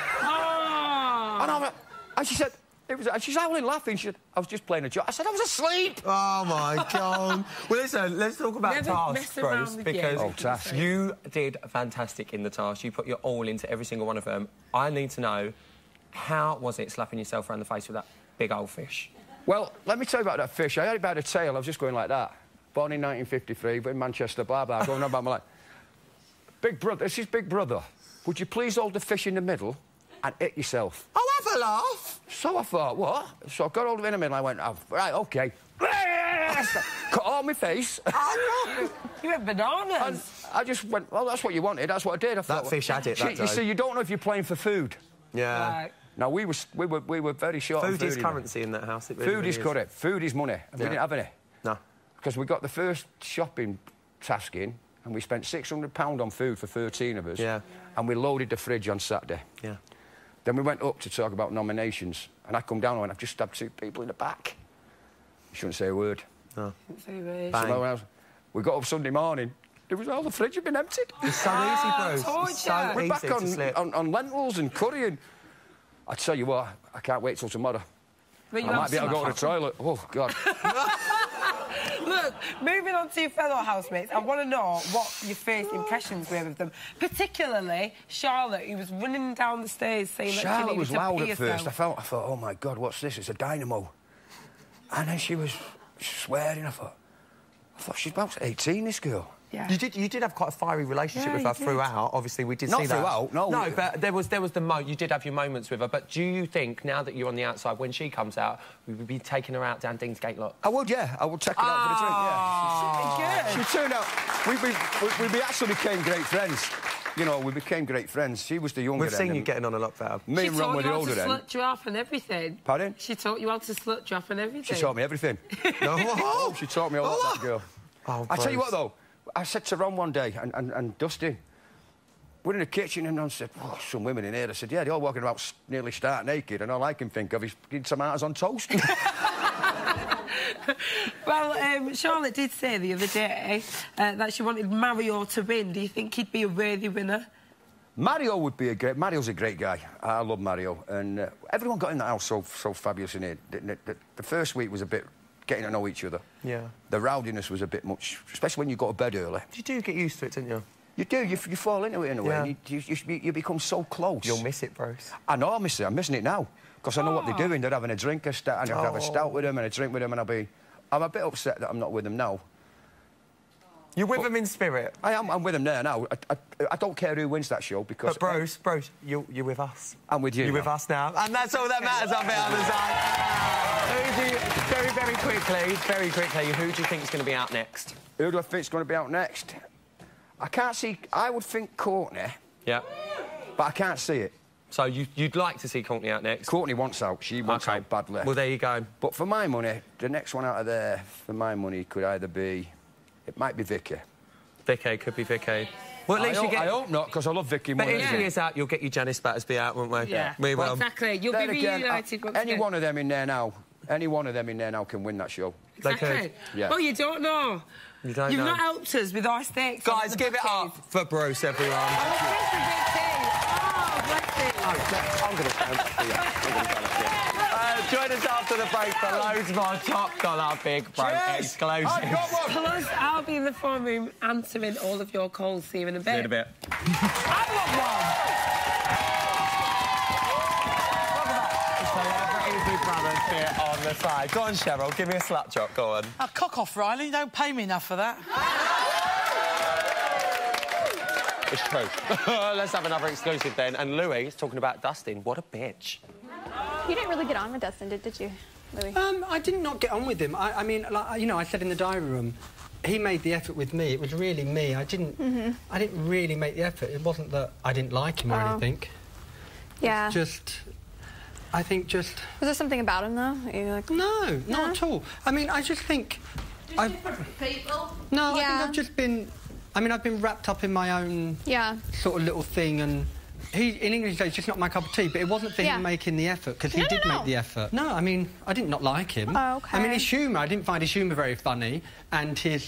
And she said... She's howling laughing. She said, I was just playing a joke. I said, I was asleep. Oh, my God. Well, listen, let's talk about tasks, Bruce, because you did fantastic in the task. You put your all into every single one of them. I need to know, how was it slapping yourself around the face with that big old fish? Well, let me tell you about that fish. I had it by the tail. I was just going like that. Born in 1953, but in Manchester, blah, blah, going on about my life. Big brother, this is Big Brother. Would you please hold the fish in the middle and hit yourself? Oh, have a laugh. So I thought, what? So I got hold of it in the middle and I went, oh, right, OK. Cut all my face. Oh, no. You went bananas. And I just went, well, that's what you wanted. That's what I did. I thought, that fish had it that day. You see, you don't know if you're playing for food. Yeah. Right. Now, we were very short on food. Food is currency in that house. It really, food is correct. Food is money. And we didn't have any. No. Because we got the first shopping task in, and we spent £600 on food for 13 of us. Yeah. And we loaded the fridge on Saturday. Yeah. Then we went up to talk about nominations, and I come down and went, I've just stabbed 2 people in the back. You shouldn't say a word. No. Shouldn't say a word. Bang. We got up Sunday morning, all the fridge had been emptied. It's so easy, Bruce. It's so We're easy back to slip. on lentils and curry, and I tell you what, I can't wait till tomorrow. I might be able to go to the toilet. Oh, God. Look, moving on to your fellow housemates, I want to know what your first impressions were of them, particularly Charlotte, who was running down the stairs saying that Charlotte she was needed to loud pee at first. herself. I thought, oh, my God, what's this? It's a dynamo. And then she was swearing. I thought she's about 18, this girl. Yeah. You did have quite a fiery relationship with her throughout. Obviously, we did see that. Not throughout, no. No, but there was you did have your moments with her. But do you think, now that you're on the outside, when she comes out, we would be taking her out down Deansgate Lock? I would, yeah. I would take her out for a drink, yeah. Good. She turned out... We actually became great friends. You know, we became great friends. She was the younger We've seen you getting on a lot better. Me and Ron were the older She taught you how then. to slut you off and everything. Pardon? She taught you how to slut you off and everything. She taught me everything. No. She taught me all that girl. Oh, I tell you what, though. I said to Ron one day, and Dustin, we're in the kitchen, and Ron said, oh, some women in here. I said, yeah, they're all walking about nearly stark naked, and all I can think of is getting tomatoes on toast. Well, Charlotte did say the other day that she wanted Mario to win. Do you think he'd be a worthy winner? Mario would be Mario's a great guy. I love Mario. And everyone got in the house so fabulous in here. The first week was a bit getting to know each other. Yeah. The rowdiness was a bit much, especially when you go to bed early. You do get used to it, don't you? You do. You fall into it in a way. And you become so close. You'll miss it, Bruce. I know I miss it. I'm missing it now. Because I know what they're doing. They're having a drink, and I'll have a stout with them and a drink with them, and I'm a bit upset that I'm not with them now. You're with them in spirit? I am. I'm with them there now. I don't care who wins that show because... But, Bruce, you're with us. I'm with you. You're with us now. And that's all that matters up here on the side. Very quickly, who do you think is going to be out next? Who do I think is going to be out next? I can't see... I would think Courtney. Yeah. But I can't see it. So you'd like to see Courtney out next? Courtney wants out. She wants out badly. Well, there you go. But for my money, the next one out of there, for my money, could either be... It might be Vicky. Vicky, could be Vicky. Well, at least I hope not, because I love Vicky more. But if she is out, you'll get your Janice Battersby out, won't we? Yeah. We will. Exactly. You'll be reunited. Any one of them in there now can win that show. Exactly. Yeah. Well, you don't know. You don't You've know. not helped us with our stakes. Guys, give it up for Bruce, everyone. I'm going to count for you. Join us after the break for loads more top dollar big break exclusives. Plus, I'll be in the phone room answering all of your calls. See you in a bit. See you in a bit. I want one. Celebrity Brothers here on the side. Go on, Cheryl, give me a slap drop, go on. Oh, cock off, Riley. You don't pay me enough for that. It's true. Let's have another exclusive then. And Louis is talking about Dustin. What a bitch. You didn't really get on with Dustin, did you, Louis? I did not get on with him. I mean, like, you know, I said in the diary room, he made the effort with me. It was really me. I didn't really make the effort. It wasn't that I didn't like him or anything. Yeah. It's just... I think just... Was there something about him, though? Like... No, not at all. I mean, I just think... People? No, I think I've just been... I mean, I've been wrapped up in my own sort of little thing, and in English, it's just not my cup of tea, but it wasn't for him making the effort, because he did make the effort. No, I mean, I did not like him. Oh, OK. I mean, his humour, I didn't find his humour very funny, and his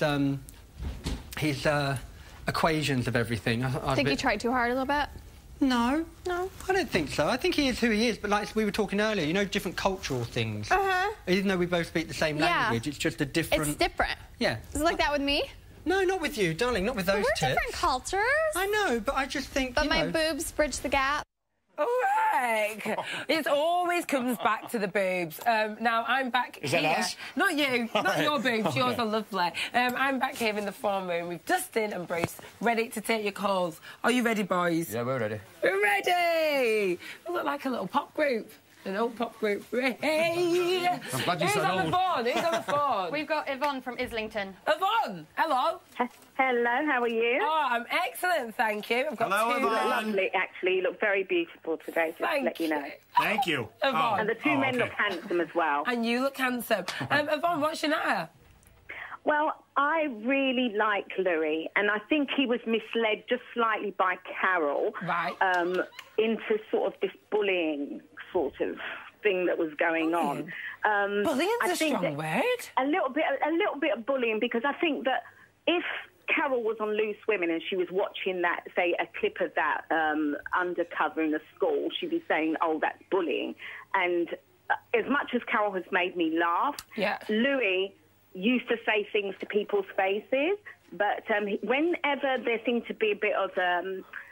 equations of everything. I think he tried too hard a little bit? No. No? I don't think so. I think he is who he is, but like we were talking earlier, you know, different cultural things. Even though we both speak the same language, it's just a different... It's different. Yeah. Is it like that with me? No, not with you, darling, not with those We're tips. different cultures. I know, but I just think, But my boobs bridge the gap. All right. It always comes back to the boobs. Now, I'm back Is here. that us? Not you. Not your boobs. Okay. Yours are lovely. I'm back here in the phone room with Dustin and Bruce, ready to take your calls. Are you ready, boys? Yeah, we're ready. We're ready! We look like a little pop group. An old pop group. Hey! I'm glad you Who's said on old. the phone? Who's on the phone? We've got Yvonne from Islington. Yvonne! Hello. Hello, how are you? Oh, I'm excellent, thank you. I've got two... Lovely, actually. You look very beautiful today, just to let you know. Thank you. Yvonne. And the two men look handsome as well. And you look handsome. Yvonne, what's your natter? Well, I really like Louis, and I think he was misled just slightly by Carol into sort of this bullying sort of thing that was going on. Bullying's I a think strong word. A little bit of bullying, because I think that if Carol was on Loose Women and she was watching that, say, a clip of that undercover in the school, she'd be saying, oh, that's bullying. And as much as Carol has made me laugh, Louis used to say things to people's faces, but whenever there seemed to be a bit of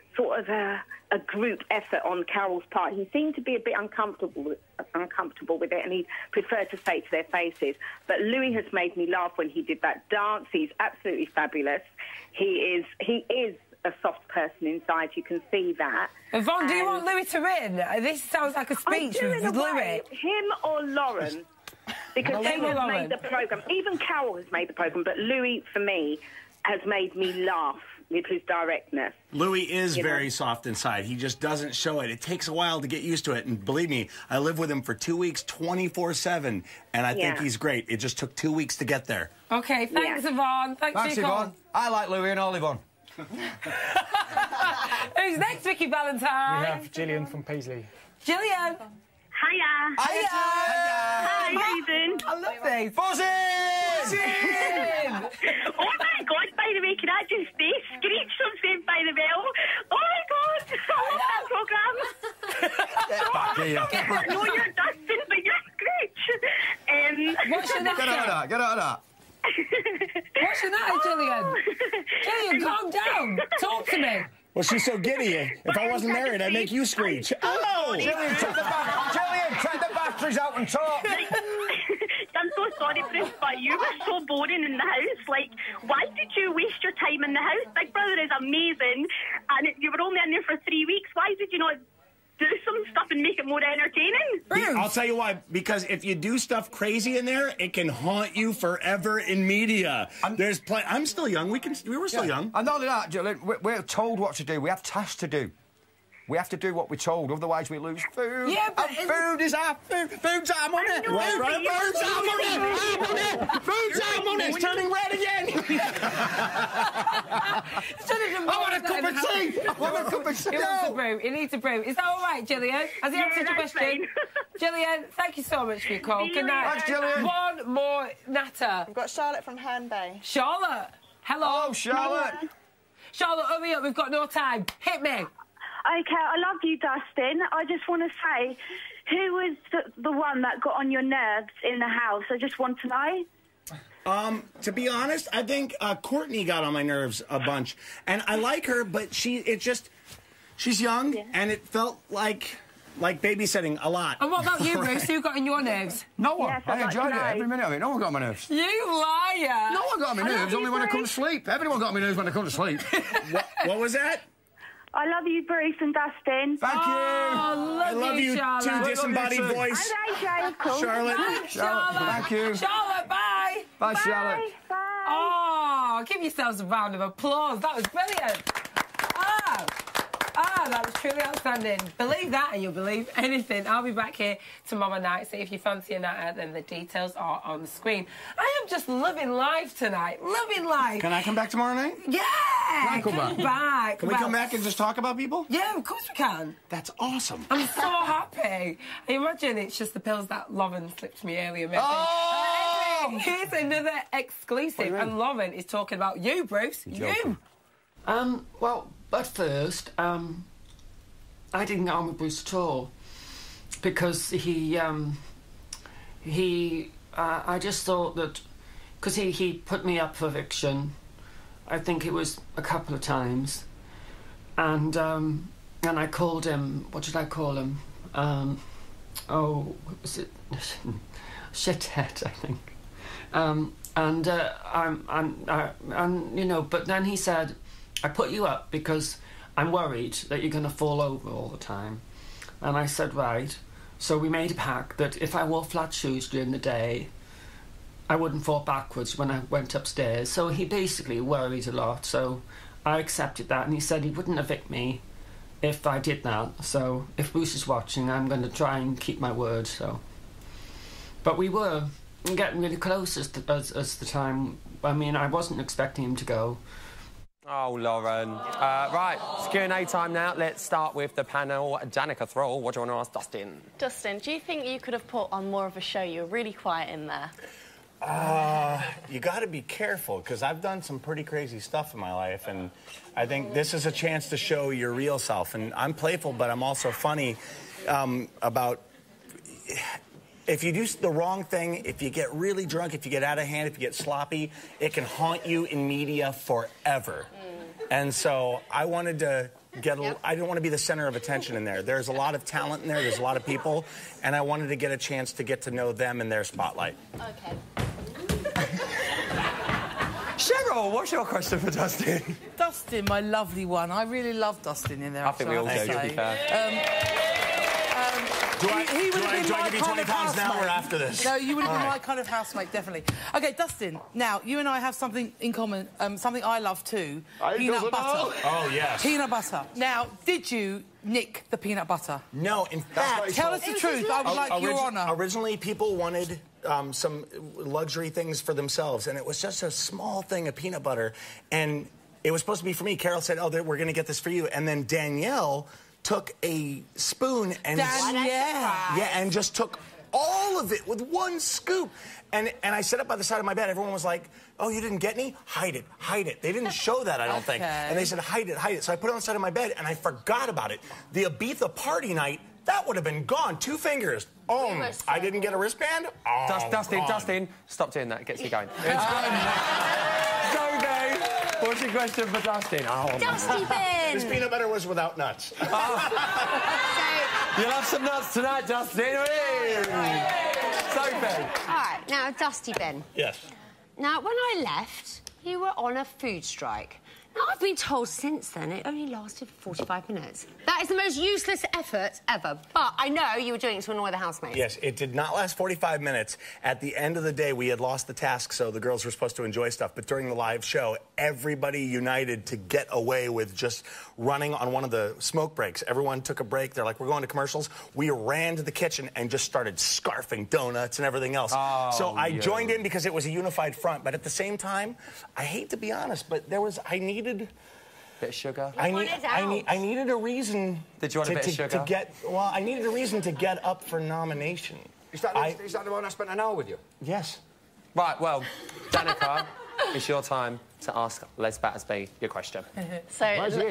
sort of a group effort on Carol's part. He seemed to be a bit uncomfortable with it, and he preferred to say it to their faces. But Louis has made me laugh when he did that dance. He's absolutely fabulous. He is a soft person inside. You can see that. Yvonne, do you want Louis to win? This sounds like a speech with Louis. Him or Lauren? Because they have made the programme. Even Carol has made the programme, but Louis, for me, has made me laugh with his directness. Louis is very soft inside. He just doesn't show it. It takes a while to get used to it. And believe me, I lived with him for 2 weeks, 24/7, and I think he's great. It just took 2 weeks to get there. OK, thanks, Yvonne. Thanks for your call. Yvonne. I like Louis and all Yvonne. Who's next, Vicky Valentine? We have Gillian from Paisley. Gillian. Hiya. Hiya. Hi, how you doing? I love this. Buzzing! Oh my God, by the way, can I just say, Screech from Saved by the Bell. Oh my God, I love that programme. Get back here. No, you're Dustin, but you're Screech. What's your Get out of that, get out of that. What's your natter, Gillian? Gillian, calm down. Talk to me. Well, she's so giddy. If I wasn't married, I'd make you screech. Oh! Gillian, take the batteries out and talk. I'm so sorry, Bruce, but you were so boring in the house. Like, why did you waste your time in the house? Big Brother is amazing, and you were only in there for 3 weeks. Why did you not do some stuff and make it more entertaining? I'll tell you why. Because if you do stuff crazy in there, it can haunt you forever in media. I'm still young. We were still young. And not only that, Gillian, we're told what to do. We have tasks to do. We have to do what we're told, otherwise we lose food. Yeah, but food is our food. Food's our money. Right. Food's our money. Food's our money. It's turning red again. I want a cup of tea. I want a cup of tea. He wants a brew. He needs a brew. Is that all right, Gillian? Has he answered your question? Gillian, thank you so much for your call. Good night. Thanks, Gillian. One more natter. We've got Charlotte from Herne Bay. Charlotte. Hello. Oh, Charlotte. Charlotte, hurry up. We've got no time. Hit me. OK, I love you, Dustin. I just want to say, who was the one that got on your nerves in the house? I just want to know. To be honest, I think Courtney got on my nerves a bunch. And I like her, but she's young, and it felt like babysitting a lot. And what about you, Bruce? Who got on your nerves? No one. Yes, I enjoyed it every minute of it. No one got on my nerves. You liar. No one got on my nerves, only when I come to sleep. Everyone got on my nerves when I come to sleep. What was that? I love you, Bruce and Dustin. Thank you. I love you Charlotte. too, disembodied voice. Okay, cool. Charlotte. Charlotte. Thank you. Charlotte, bye. Bye, Charlotte. Bye. Oh, give yourselves a round of applause. That was brilliant. That was truly outstanding. Believe that and you'll believe anything. I'll be back here tomorrow night, so if you fancy a natter, then the details are on the screen. I am just loving life tonight. Loving life. Can I come back tomorrow night? Yeah! Can I come back? Can we come back and just talk about people? Yeah, of course we can. That's awesome. I'm so happy. I imagine it's just the pills that Lauren slipped me earlier. Maybe. Oh! Anyway, here's another exclusive, and Lauren is talking about you, Bruce. You. Well, but first, I didn't get on with Bruce at all because I just thought that because he put me up for eviction. I think it was a couple of times, and I called him. What did I call him? Was it shithead? I think. And you know, but then he said, I put you up because I'm worried that you're going to fall over all the time. And I said, right. So we made a pact that if I wore flat shoes during the day, I wouldn't fall backwards when I went upstairs. So he basically worried a lot. So I accepted that, and he said he wouldn't evict me if I did that. So if Bruce is watching, I'm going to try and keep my word. So, but we were getting really close as the time. I mean, I wasn't expecting him to go. Oh, Lauren. Right, it's Q&A time now. Let's start with the panel. Danica Thrall, what do you want to ask Dustin? Dustin, do you think you could have put on more of a show? You were really quiet in there. You got to be careful, because I've done some pretty crazy stuff in my life, and I think this is a chance to show your real self. And I'm playful, but I'm also funny about... If you do the wrong thing, if you get really drunk, if you get out of hand, if you get sloppy, it can haunt you in media forever. And so I wanted to I didn't want to be the center of attention in there. There's a lot of talent in there. There's a lot of people, and I wanted to get a chance to get to know them in their spotlight. Okay. Cheryl, what's your question for Dustin? Dustin, my lovely one. I really love Dustin in there. I think we all do, to be fair. Do I give you 20 pounds now or after this? No, you would have been my kind of housemate, definitely. OK, Dustin, now, you and I have something in common, something I love too. Peanut butter. Oh, yes. Peanut butter. Now, did you nick the peanut butter? No, in fact... Tell us the truth. I would like your honour. Originally, people wanted some luxury things for themselves, and it was just a small thing of peanut butter, and it was supposed to be for me. Carol said, oh, we're going to get this for you, and then Danielle took a spoon and... and just took all of it with one scoop. And I set up by the side of my bed. Everyone was like, oh, you didn't get any? Hide it, hide it. They didn't show that, I don't think. And they said, hide it, hide it. So I put it on the side of my bed, and I forgot about it. The Ibiza party night, that would have been gone. 2 fingers. Oh, I didn't get a wristband? Oh, Dustin, stop doing that. It gets me going. Okay. What's your question for Dustin? Dusty Bin! This peanut butter was without nuts. You'll have some nuts tonight, Dustin. Sophie. All right, now, Dusty Bin. Yes. Now, when I left, you were on a food strike. Now, I've been told since then it only lasted 45 minutes. That is the most useless effort ever. But I know you were doing it to annoy the housemates. Yes, it did not last 45 minutes. At the end of the day, we had lost the task, so the girls were supposed to enjoy stuff. But during the live show, everybody united to get away with just running on one of the smoke breaks. Everyone took a break. They're like, we're going to commercials. We ran to the kitchen and just started scarfing donuts and everything else. So I joined in because it was a unified front. But at the same time, I hate to be honest, but I needed... Bit of sugar. I needed a reason. Did you want a bit of sugar? To get? Well, I needed a reason to get up for nomination. Is that the one I spent an hour with you? Yes. Right. Well, Danica, it's your time to ask Les Battersby your question. So,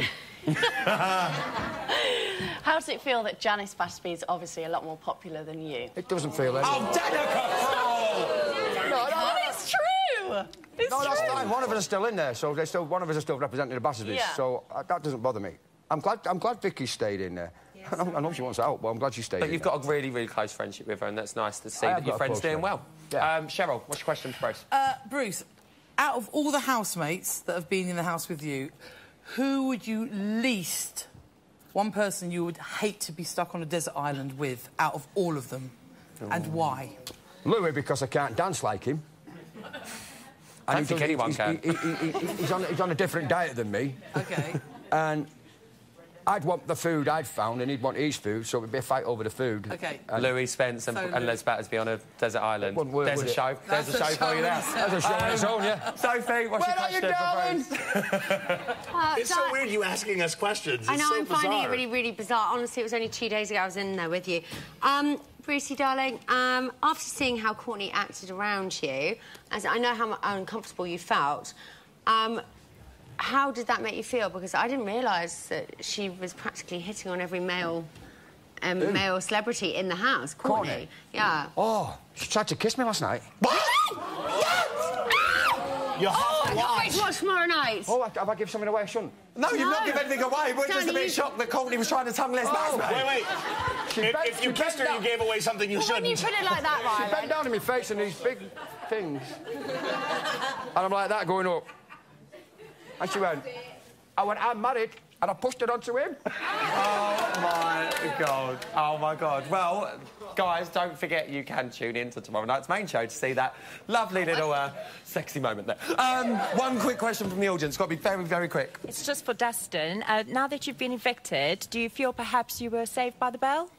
how does it feel that Janice Battersby is obviously a lot more popular than you? It doesn't feel it. Oh, Danica! No, it's true. It's no, that's true. fine. One of us is still in there, so one of us is still representing the Battersbys. Yeah. So that doesn't bother me. I'm glad Vicky stayed in there. Yes. I know she wants out, but I'm glad she stayed. But you've got a really, really close friendship with her, and that's nice to see that your friend's doing well. Yeah. Cheryl, what's your question for Bruce? Bruce, out of all the housemates that have been in the house with you, who would you least... One person you would hate to be stuck on a desert island with, out of all of them, and why? Louis, because I can't dance like him. I don't think anyone can. He's on a different diet than me. OK. And I'd want the food I'd found, and he'd want his food, so it'd be a fight over the food. OK. Louis Spence and Les Battersby on a desert island. There's a show. There's a show for you there. There's a show on its own, yeah. Sophie, what's your question for Bruce? It's so weird you asking us questions. I know, so I'm finding bizarre. it really, really bizarre. Honestly, it was only 2 days ago I was in there with you. Brucey, darling, after seeing how Courtney acted around you, as I know how uncomfortable you felt, how did that make you feel? Because I didn't realise that she was practically hitting on every male celebrity in the house. Courtney? Yeah. Oh, she tried to kiss me last night. What? You'll have to watch. Watch tomorrow night. Oh, have I given something away I shouldn't? No, you've not given anything away. We're just a bit shocked that Courtney was trying to tongue Les Battersby. Wait. If you kissed her, you gave away something you shouldn't. When you put it like that, Ryan. She bent down in my face and these big things. And I'm like that going up. And she went, I'm married. And I pushed it onto him. Oh, my God. Oh, my God. Well, guys, don't forget you can tune in to tomorrow night's main show to see that lovely little sexy moment there. One quick question from the audience. Got to be very, very quick. It's just for Dustin. Now that you've been evicted, do you feel perhaps you were saved by the bell?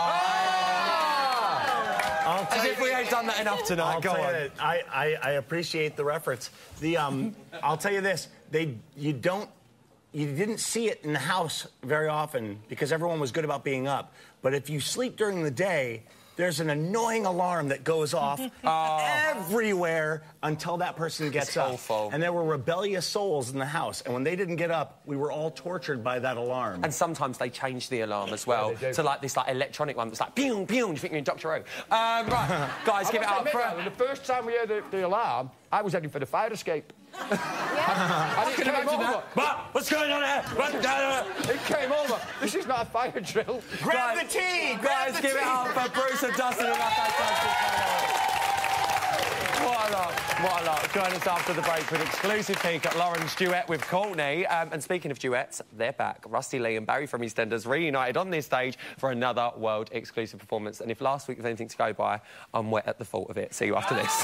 As if we ain't done that enough tonight. Go on. I appreciate the reference. I'll tell you this. You didn't see it in the house very often because everyone was good about being up. But if you sleep during the day, there's an annoying alarm that goes off everywhere until that person gets up. Awful. And there were rebellious souls in the house. And when they didn't get up, we were all tortured by that alarm. And sometimes they change the alarm as well to like this electronic one that's like pew pew. You think you're in Doctor Who? Right, guys, give it up. The first time we heard the alarm, I was heading for the fire escape. I can imagine that. But what's going on here? It came over. This is not a fire drill. Grab the tea! Guys, give it up for Bruce and Dustin and that fantastic panel. What a lot, what a lot. Join us after the break with an exclusive peek at Lauren's duet with Courtney. And speaking of duets, they're back. Rusty Lee and Barry from EastEnders reunited on this stage for another world-exclusive performance. And if last week was anything to go by, I'm wet at the thought of it. See you after this.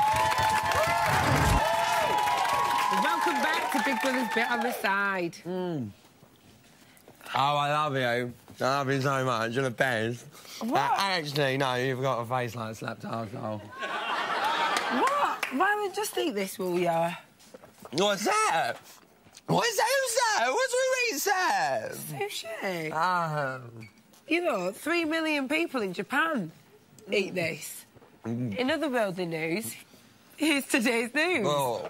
Welcome back to Big Brother's Bit on the Side. Oh, I love you. I love you so much. You're the best. What? Actually, no, you've got a face like a slapped arsehole. What? Why would just eat this, will ya? What's that? What's that? What's we eat, Sam? Sushi. You know, 3 million people in Japan eat this. In other worldly news, here's today's news. Oh.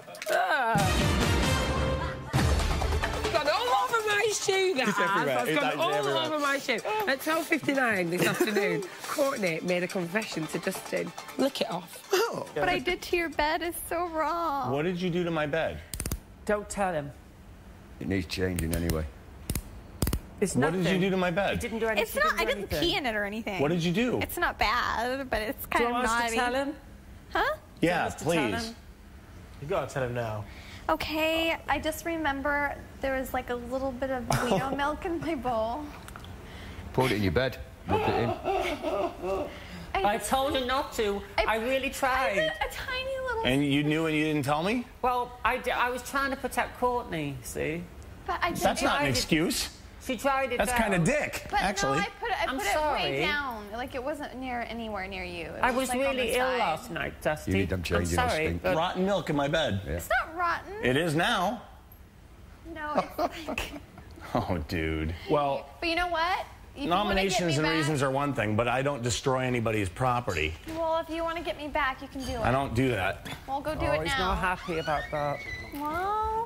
Got all over my shoe, that It's everywhere. has. It's Got actually all everywhere. over my shoe. At 12:59 this afternoon, Courtney made a confession to Dustin. Lick it off. What I did to your bed is so wrong. What did you do to my bed? Don't tell him. It needs changing anyway. It's What did you do to my bed? Didn't do anything. It's not. I didn't pee in it or anything. What did you do? It's not bad, but it's Do kind you of want us naughty. to tell him? Huh? Yeah, us to tell please. him? You gotta tell him now. Okay, I just remember there was like a little bit of Guido milk in my bowl. Poured it in your bed. Rubbed it in. I told her not to. I really tried. A tiny little. And you knew and you didn't tell me? Well, I was trying to protect Courtney, see? But I did. That's not an excuse. She tried it That's kind of dick, But actually. no, I put I'm it way sorry. down. Like it wasn't anywhere near you. It I was like, on really the ill side. last night, Dusty. You need them changing I'm or sorry, stink. but Rotten milk in my bed. It's not rotten. It is now. No, it's like. Oh, dude. Well, But you know what? If you wanna get nominations me and back- reasons are one thing, but I don't destroy anybody's property. Well, if you want to get me back, you can do it. I don't do that. Well, go do oh, it he's now. not happy about that. Well.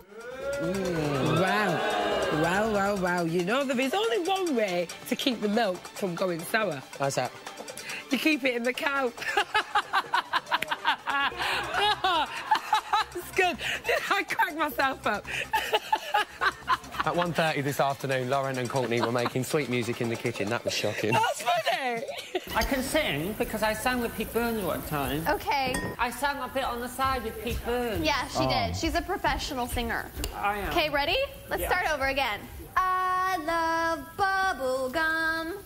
Wow. You know, there is only one way to keep the milk from going sour. How's that? You keep it in the cow. It's good. I cracked myself up. At 1:30 this afternoon, Lauren and Courtney were making sweet music in the kitchen. That was shocking. That's funny. I can sing because I sang with Pete Burns one time. Okay. I sang a bit on the side with Pete Burns. Yeah, she did. She's a professional singer. I am. Okay, ready? Let's Yeah. start over again. I love bubble gum.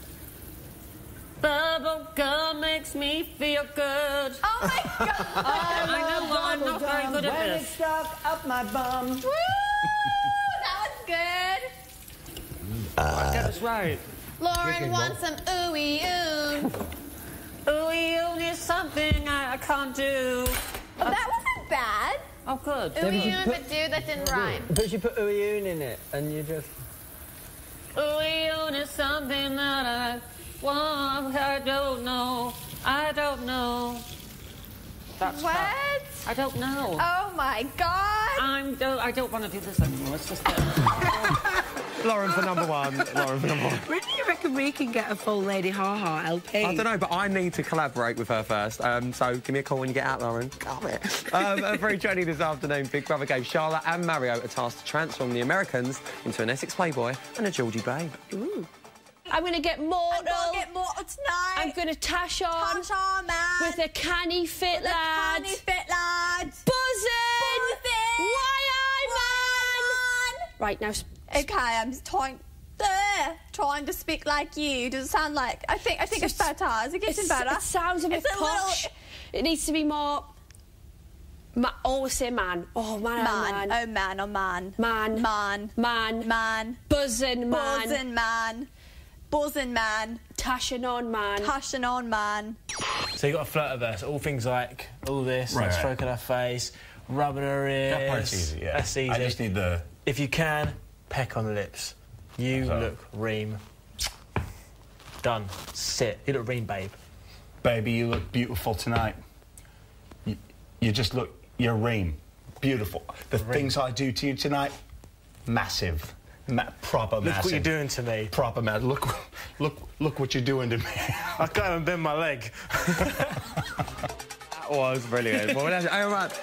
Bubble gum makes me feel good. Oh my God! I know I'm not very good at when this. it's stuck up my bum. Woo! That was good. Get this right. Lauren wants some ooey oo. Ooey is something I can't do. Oh, that wasn't bad. Oh, good. Ooey oo, but dude, that didn't rhyme. But you put ooey in it, and you just... Ooey is something that I want. I don't know. I don't know. That's What? I don't know. Oh my God! I don't want to do this anymore. It's just. Lauren for number one. Lauren for number one. When do you reckon we can get a full Lady Ha-Ha LP? I don't know, but I need to collaborate with her first. So give me a call when you get out, Lauren. Got it. At 3:20 this afternoon, Big Brother gave Charlotte and Mario a task to transform the Americans into an Essex playboy and a Geordie babe. Ooh. I'm going to get mortal. I'm going to get mortal tonight. I'm going to tash on. Tash on, man. With a canny fit lad. Canny fit lad. Buzzing. Why, man. Right, now... Okay, I'm trying to speak like you. Does it sound like... I think it's better. Is it getting better? It sounds a bit posh. It needs to be more... always say man. Oh, man, man. Oh, man, oh, man. Man. Man. Man. Man. Buzzing, man. Buzzing, man. Buzzing, man. Tashing on, man. Tashing on, man. So you got a flirt verse, all things like all this, like stroking her face, rubbing her ears. That part's easy, yeah. That's easy. I just need the... If you can, peck on the lips. You look ream. Done. Sit. You look ream, babe. Baby, you look beautiful tonight. You just look... You're ream. Beautiful. The things I do to you tonight, massive. Proper massive. Look what you're doing to me. Proper massive. Look what you're doing to me. I can't even bend my leg. That was brilliant. Well, all right.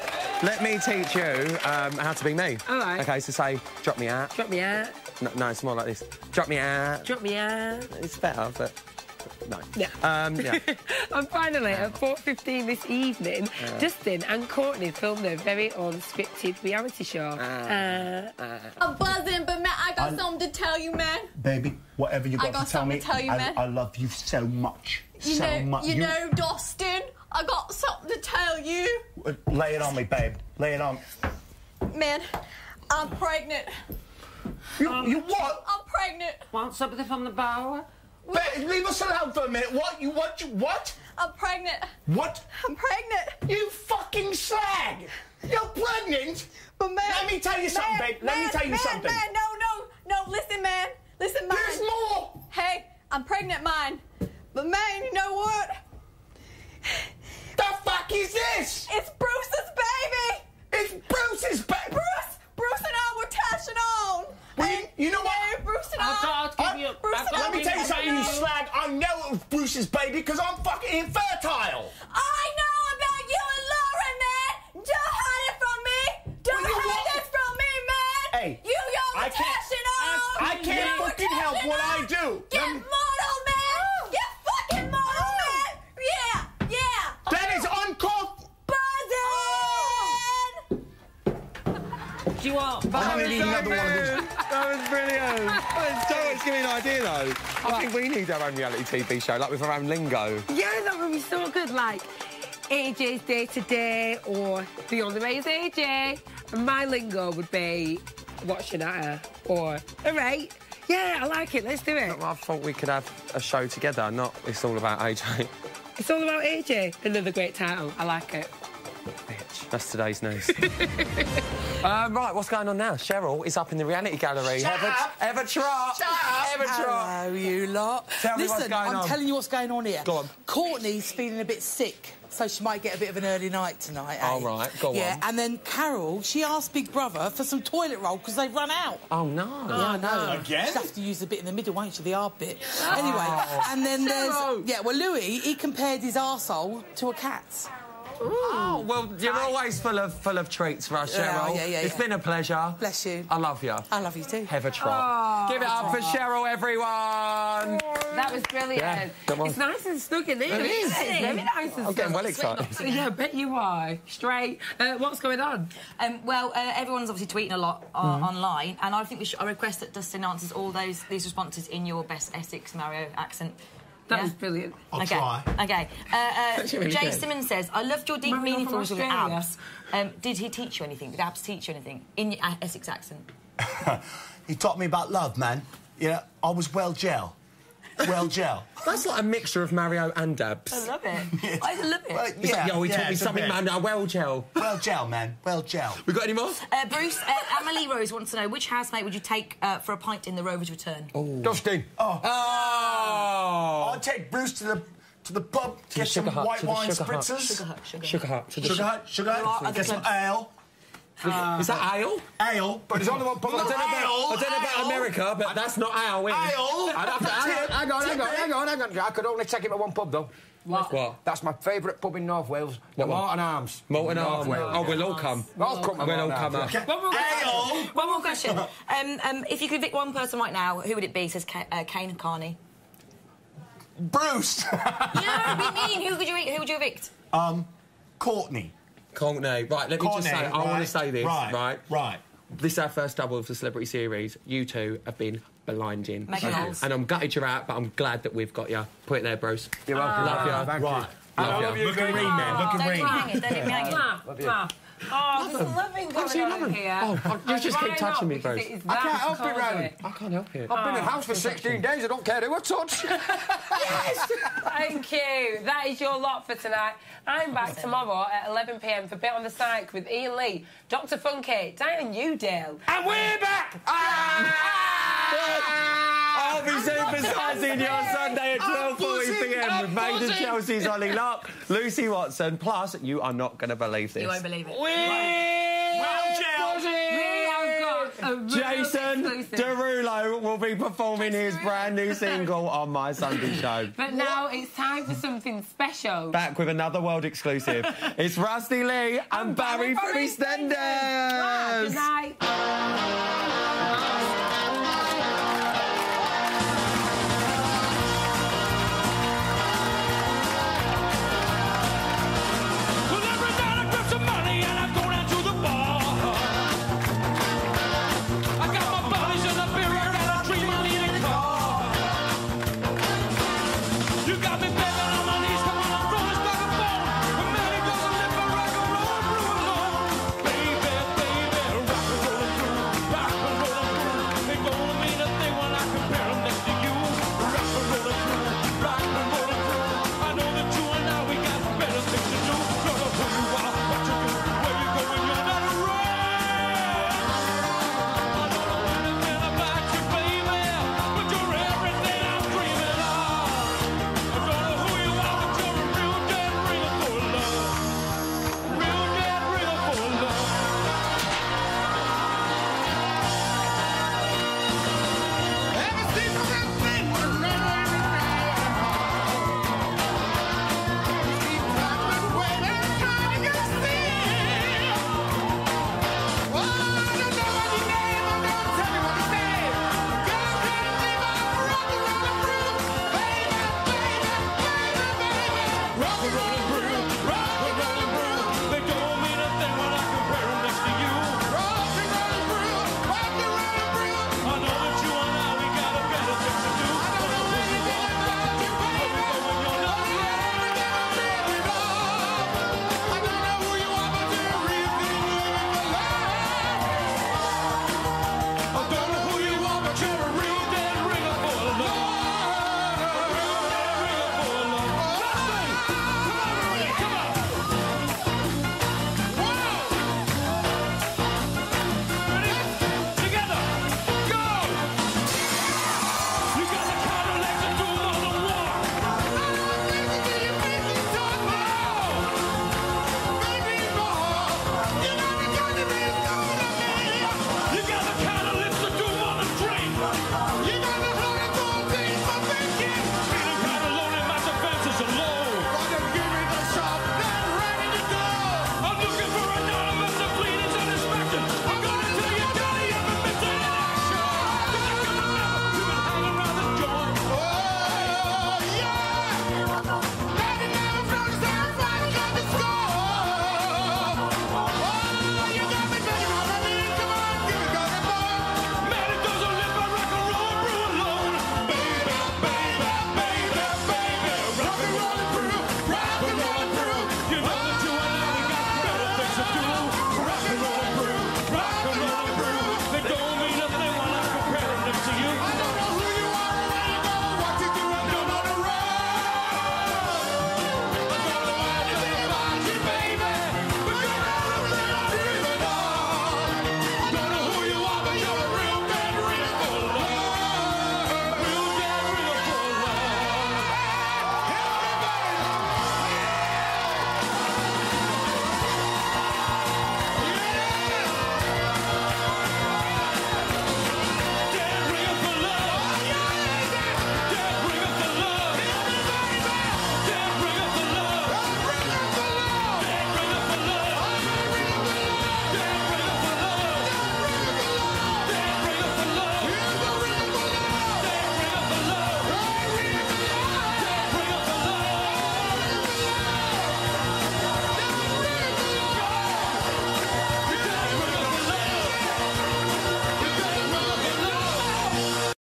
Let me teach you how to be me. All right. OK, so say, drop me out. Drop me out. No, it's more like this. Drop me out. Drop me out. It's better, but... No. Yeah. Yeah. And finally, at 4:15 this evening, Dustin and Courtney filmed their very own scripted reality show. I'm buzzing, but man, I got something to tell you, man. Baby, whatever you I got got to tell me, something to tell you, man. I love you so much. You know, Dustin, I got something to tell you. Lay it on me, babe. Lay it on. Man, I'm pregnant. You what? I'm pregnant. Want something from the bar? Babe, leave us alone for a minute. What? I'm pregnant. What? I'm pregnant. You fucking slag! You're pregnant? But man... Let me tell you something, babe. Let me tell you something. Man, no, listen, man. Listen, man. There's more! Hey, I'm pregnant, man. But man, you know what? The fuck is this? It's Bruce's baby! It's Bruce's baby! Bruce and I were touching on! You know what? Bruce and I... Let me tell you something, you slag. I know it was Bruce's baby because I'm fucking infertile. I know about you and Lauren, man! Don't hide it from me! Don't hide this from me, man! Hey, I can't fucking help what I do. Get model, man! Get fucking model, man! Yeah! That is uncalled. Buzzing! Do you want? That was brilliant. It's giving me an idea, though. I think we need our own reality TV show, like with our own lingo. Yeah, that would be so good, like AJ's Day to Day or The Only Way is AJ. And my lingo would be watching at her or alright. Yeah, I like it, let's do it. I thought we could have a show together, not It's All About AJ. It's All About AJ. Another great title, I like it. Bitch, that's today's news. Right, what's going on now? Cheryl is up in the reality gallery. Ever Trot. Hello, you lot. Tell me what's Listen, going I'm on. telling you what's going on here. Go on. Courtney's feeling a bit sick, so she might get a bit of an early night tonight, Oh, right, go on. Yeah, and then Carol, she asked Big Brother for some toilet roll because they've run out. Oh, no. Yeah, I know. Again? She'll have to use the bit in the middle, won't she, the hard bit. Anyway, and then there's... Yeah, well, Louis, he compared his arsehole to a cat's. Ooh. Oh, well, you're always full of treats for us, Cheryl. Yeah. It's been a pleasure. Bless you. I love you. I love you too. Have a trot. Give it up for Cheryl, everyone. That was brilliant. Yeah, come on. It's nice and snug in here. It is. It's very nice and I'm getting snug. well excited. Yeah, I bet you are. Straight. What's going on? Everyone's obviously tweeting a lot online, and I think I request that Dustin answers all these responses in your best Essex Mario accent. That was brilliant. I'll try. Okay. Really Jay good. Simmons says, I loved your deep, Mario meaningful from with Australia. abs. Did he teach you anything? Did abs teach you anything in your Essex accent? He taught me about love, man. Yeah, I was well gel. Well gel. That's like a mixture of Mario and Dabs. I love it. I love it. Well, It's like, yo, he taught me something, man. Well gel. Well gel, man. Well gel. We got any more? Bruce, Emily Rose wants to know, which housemate would you take for a pint in the Rover's Return? Oh. Dustin. Oh. I'll take Bruce to the pub, get some white wine spritzers. Sugar Hut. Sugar Hut. Get some ale. Is that ale? Ale. But it's only one pub. I don't know about America, but that's not ale. Hang on. I could only take him to one pub, though. What? That's my favourite pub in North Wales, the Morton Arms. Molten Arms. Wales. Oh, we'll all come. I'll come. We'll all come up. One more question. If you could pick one person right now, who would it be? Says Kane Carney. Bruce. Yeah, be mean. Who would you evict? Courtney. Right, let me just say, I want to say this, Right. This is our first double of the Celebrity Series. You two have been blinding. And I'm gutted you're out, but I'm glad that we've got you. Put it there, Bruce. You're welcome. Love you. Thank you. Love you. Look and read, man. Look and Don't read. hang it. Don't hit me hanging. Oh, there's loving going on here. Oh, you just keep touching me, Bruce. I can't help it, Rowan. I can't help it. I've been in the house for 16 days. I don't care who I touch. Yes! Thank you. That is your lot for tonight. I'm back tomorrow at 11 p.m. for Bit on the Psych with Ian Lee, Dr. Funky, Diane Udale. And we're back! I'll be supersizing you on Sunday at 12:40 p.m. with Major Chelsea's Ollie Locke, Lucy Watson. Plus, you are not going to believe this. You won't believe it. Well gel. We have got Jason Derulo will be performing his brand new single on My Sunday Show. But now it's time for something special. Back with another world exclusive. It's Rusty Lee and Barry from EastEnders. Good night. Rock and roll.